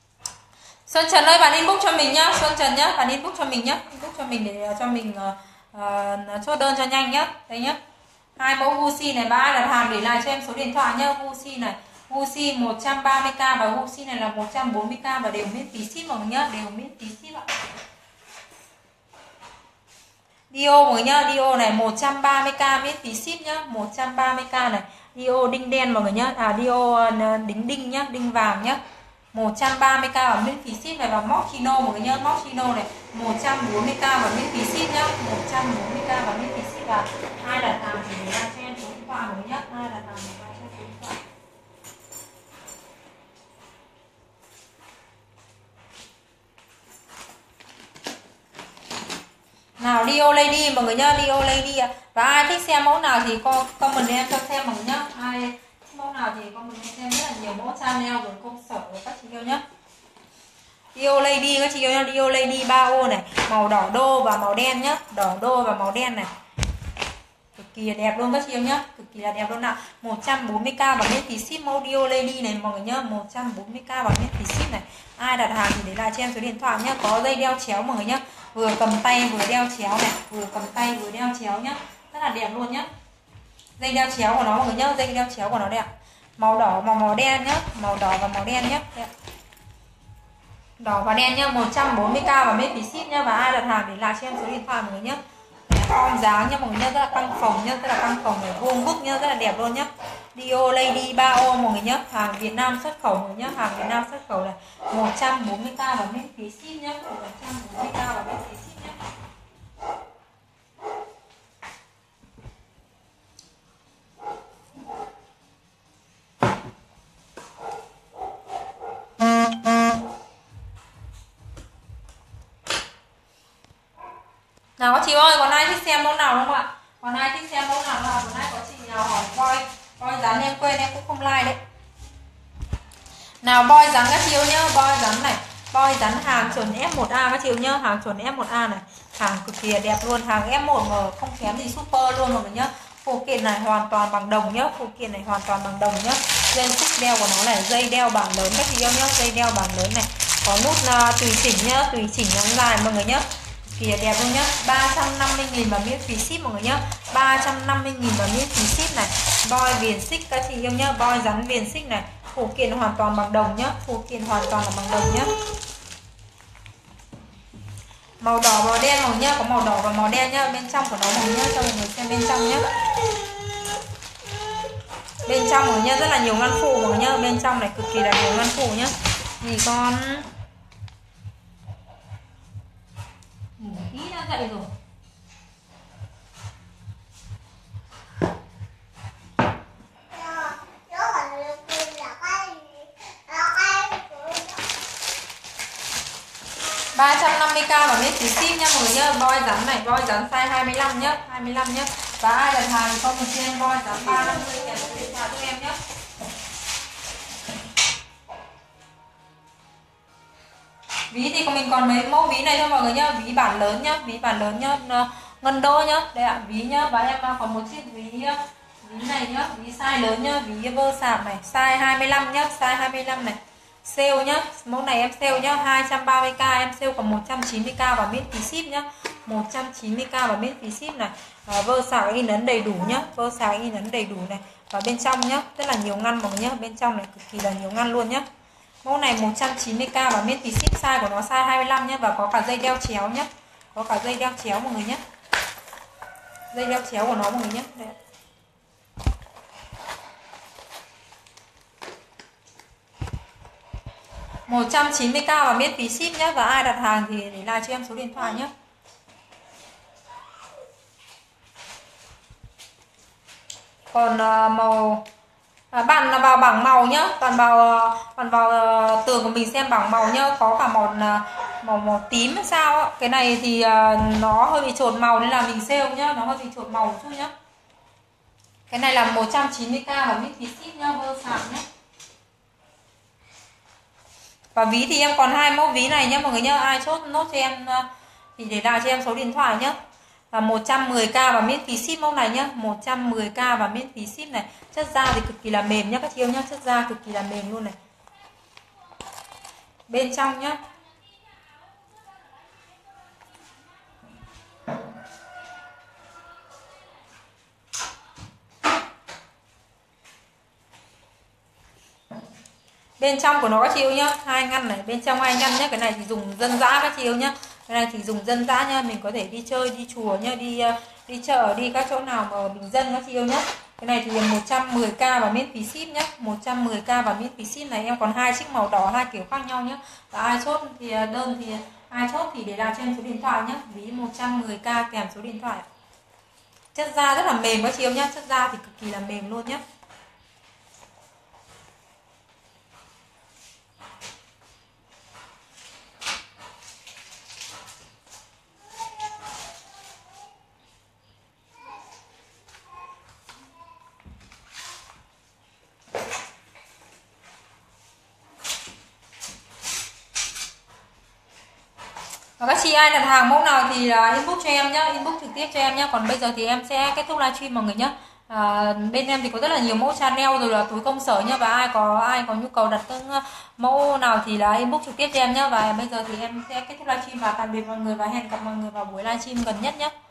Xuân Trần ơi, bạn inbox cho mình nhá, Xuân Trần nhá, bạn inbox cho mình nhá, inbox cho mình để cho mình chốt đơn cho nhanh nhá. Đây nhá. Hai mẫu Gucci này, ba ai đặt hàng để lại cho em số điện thoại nhá. Gucci này, Gucci 130k và Gucci này là 140k và đều miễn phí ship mọi người nhá, đều miễn phí ship ạ. Dio mọi người nhá, Dio này 130k miễn phí ship nhá, 130k này. Dio đinh đen mọi người nhá, Dio đinh nhá, đinh vàng nhá. 130k và miễn phí ship này. Và Moschino mọi người nhá, Moschino này 140k và miễn phí ship nhá, 140k và miễn phí ship. Và ai đặt hàng thì để lại cho em số điện thoại mọi người nhá, ai đặt hàng thì để lại cho số điện thoại. Nào Dio Lady mọi người nhá, Dio Lady ạ. Và ai thích xem mẫu nào thì comment em cho xem mọi người nhá. Ai thích mẫu nào thì comment em xem, rất là nhiều mẫu Chanel rồi công sở của các chị yêu nhá. Dio Lady các chị yêu nhá, Dio Lady 3O này, màu đỏ đô và màu đen nhá, đỏ đô và màu đen này. Cực kỳ đẹp luôn các chị yêu nhá, cực kỳ là đẹp luôn nào. 140k và miễn phí ship mẫu Dio Lady này mọi người nhá, 140k và miễn phí ship này. Ai đặt hàng thì để lại cho em số điện thoại nhá. Có dây đeo chéo mọi người nhá, vừa cầm tay vừa đeo chéo này, vừa cầm tay vừa đeo chéo nhá, rất là đẹp luôn nhá. Dây đeo chéo của nó mọi người nhá, dây đeo chéo của nó đẹp. Màu đỏ và màu đen nhá, màu đỏ và màu đen nhá. Đẹp. Đỏ và đen nhá, 140k và miễn phí ship nhá. Và ai đặt hàng để lại cho em số điện thoại mọi người nhá. Form dáng nhá mọi người nhá, rất là căng phồng nhá, rất là căng phồng này, vuông vức nhá, rất là đẹp luôn nhá. Dio Lady 3O mọi người nhá, hàng Việt Nam xuất khẩu mọi người nhá, hàng Việt Nam xuất khẩu là 140k và miễn phí ship nhá, 140k và miễn phí ship nhá. Nào các chị ơi, còn ai thích xem mẫu nào không ạ? Còn ai thích xem mẫu nào không ạ? Còn ai có chị nào hỏi boy rắn em quên em cũng không like đấy. Nào boy rắn các chị ơi nhá, boy rắn này, boy rắn hàng chuẩn F1A các chị ơi nhá, hàng chuẩn F1A này, hàng cực kỳ đẹp luôn, hàng F1 mà không kém gì super luôn mọi người nhá. Phụ kiện này hoàn toàn bằng đồng nhá, phụ kiện này hoàn toàn bằng đồng nhá. Dây xích đeo của nó này, dây đeo bảng lớn các chị ơi nhá, dây đeo bảng lớn này, có nút tùy chỉnh nhá, tùy chỉnh ngắn dài mọi người nhá. Kìa đẹp luôn nhá, 350.000 và miễn phí ship mọi người nhá, 350.000 và miễn phí ship này. Boy viền xích các chị yêu nhá, boy rắn viền xích này, phụ kiện hoàn toàn bằng đồng nhá, phụ kiện hoàn toàn là bằng đồng nhá. Màu đỏ màu đen mọi người nhá, có màu đỏ và màu đen nhá, bên trong của nó mọi người nhá, cho mọi người xem bên trong nhá. Bên trong mọi người nhá, rất là nhiều ngăn phụ mọi người nhá, bên trong này cực kỳ là nhiều ngăn phụ nhá. Thì con tí đã dậy rồi. $350k và miễn phí ship nha mọi người nhá. Boy rắn này, boy rắn size 25 nhá, 25 nhá. Và ai đặt hàng thì comment cho em boy rắn 350 kèm số điện thoại cho em nhá. Ví thì mình còn mấy mẫu ví này thôi mọi người nhá, ví bản lớn nhá, ví bản lớn nhá, ngân đô nhá. Đây ạ, ví nhá, và em còn một chiếc ví này nhá, ví size lớn nhá, ví vơ sạp này, size 25 nhá, size 25 này. Sale nhá, mẫu này em sale nhá, 230k em sale còn 190k và miễn phí ship nhá. 190k và miễn phí ship này. Vơ sạc in ấn đầy đủ nhá, vơ sạc in ấn đầy đủ này. Và bên trong nhá, rất là nhiều ngăn mọi người nhá, bên trong này cực kỳ là nhiều ngăn luôn nhá. Mẫu này 190k và miễn phí ship, size của nó size 25 nhá, và có cả dây đeo chéo nhá. Có cả dây đeo chéo mọi người nhé. Dây đeo chéo của nó mọi người nhé. Đây. $190k và miễn phí ship nhé. Và ai đặt hàng thì để lại cho em số điện thoại nhé. Còn màu bạn là vào bảng màu nhá, toàn vào tường của mình xem bảng màu nhá, có cả màu tím hay sao á. Cái này thì nó hơi bị trột màu nên là mình sale nhá, nó hơi bị trột màu một chút nhá. Cái này là 190k và miễn phí ship nhá, vơ sạc nhá. Và ví thì em còn 2 mẫu ví này nhá mọi người nhá, ai chốt nốt cho em thì để lại cho em số điện thoại nhá. Và 110k và miễn phí ship mẫu này nhá, 110k và miễn phí ship này. Chất da thì cực kỳ là mềm nhá các chị yêu nhá, chất da cực kỳ là mềm luôn này. Bên trong nhá. Bên trong của nó các chị yêu nhá, 2 ngăn này, bên trong 2 ngăn nhá. Cái này thì dùng dân dã các chị yêu nhá. Cái này thì dùng dân dã nhá, mình có thể đi chơi, đi chùa nhá, đi chợ, đi các chỗ nào mà bình dân các chị yêu nhá. Cái này thì 110k và miễn phí ship nhá, 110k và miễn phí ship này. Em còn 2 chiếc màu đỏ, 2 kiểu khác nhau nhá. Và ai chốt thì đơn thì ai chốt thì để lại cho em số điện thoại nhá. Ví 110k kèm số điện thoại. Chất da rất là mềm các chị yêu nhá, chất da thì cực kỳ là mềm luôn nhá. Và các chị ai đặt hàng mẫu nào thì inbox cho em nhá, inbox trực tiếp cho em nhá. Còn bây giờ thì em sẽ kết thúc livestream mọi người nhá. Bên em thì có rất là nhiều mẫu Chanel rồi là túi công sở nhá. Và ai có nhu cầu đặt những mẫu nào thì là inbox trực tiếp cho em nhá. Và bây giờ thì em sẽ kết thúc livestream và tạm biệt mọi người và hẹn gặp mọi người vào buổi livestream gần nhất nhé.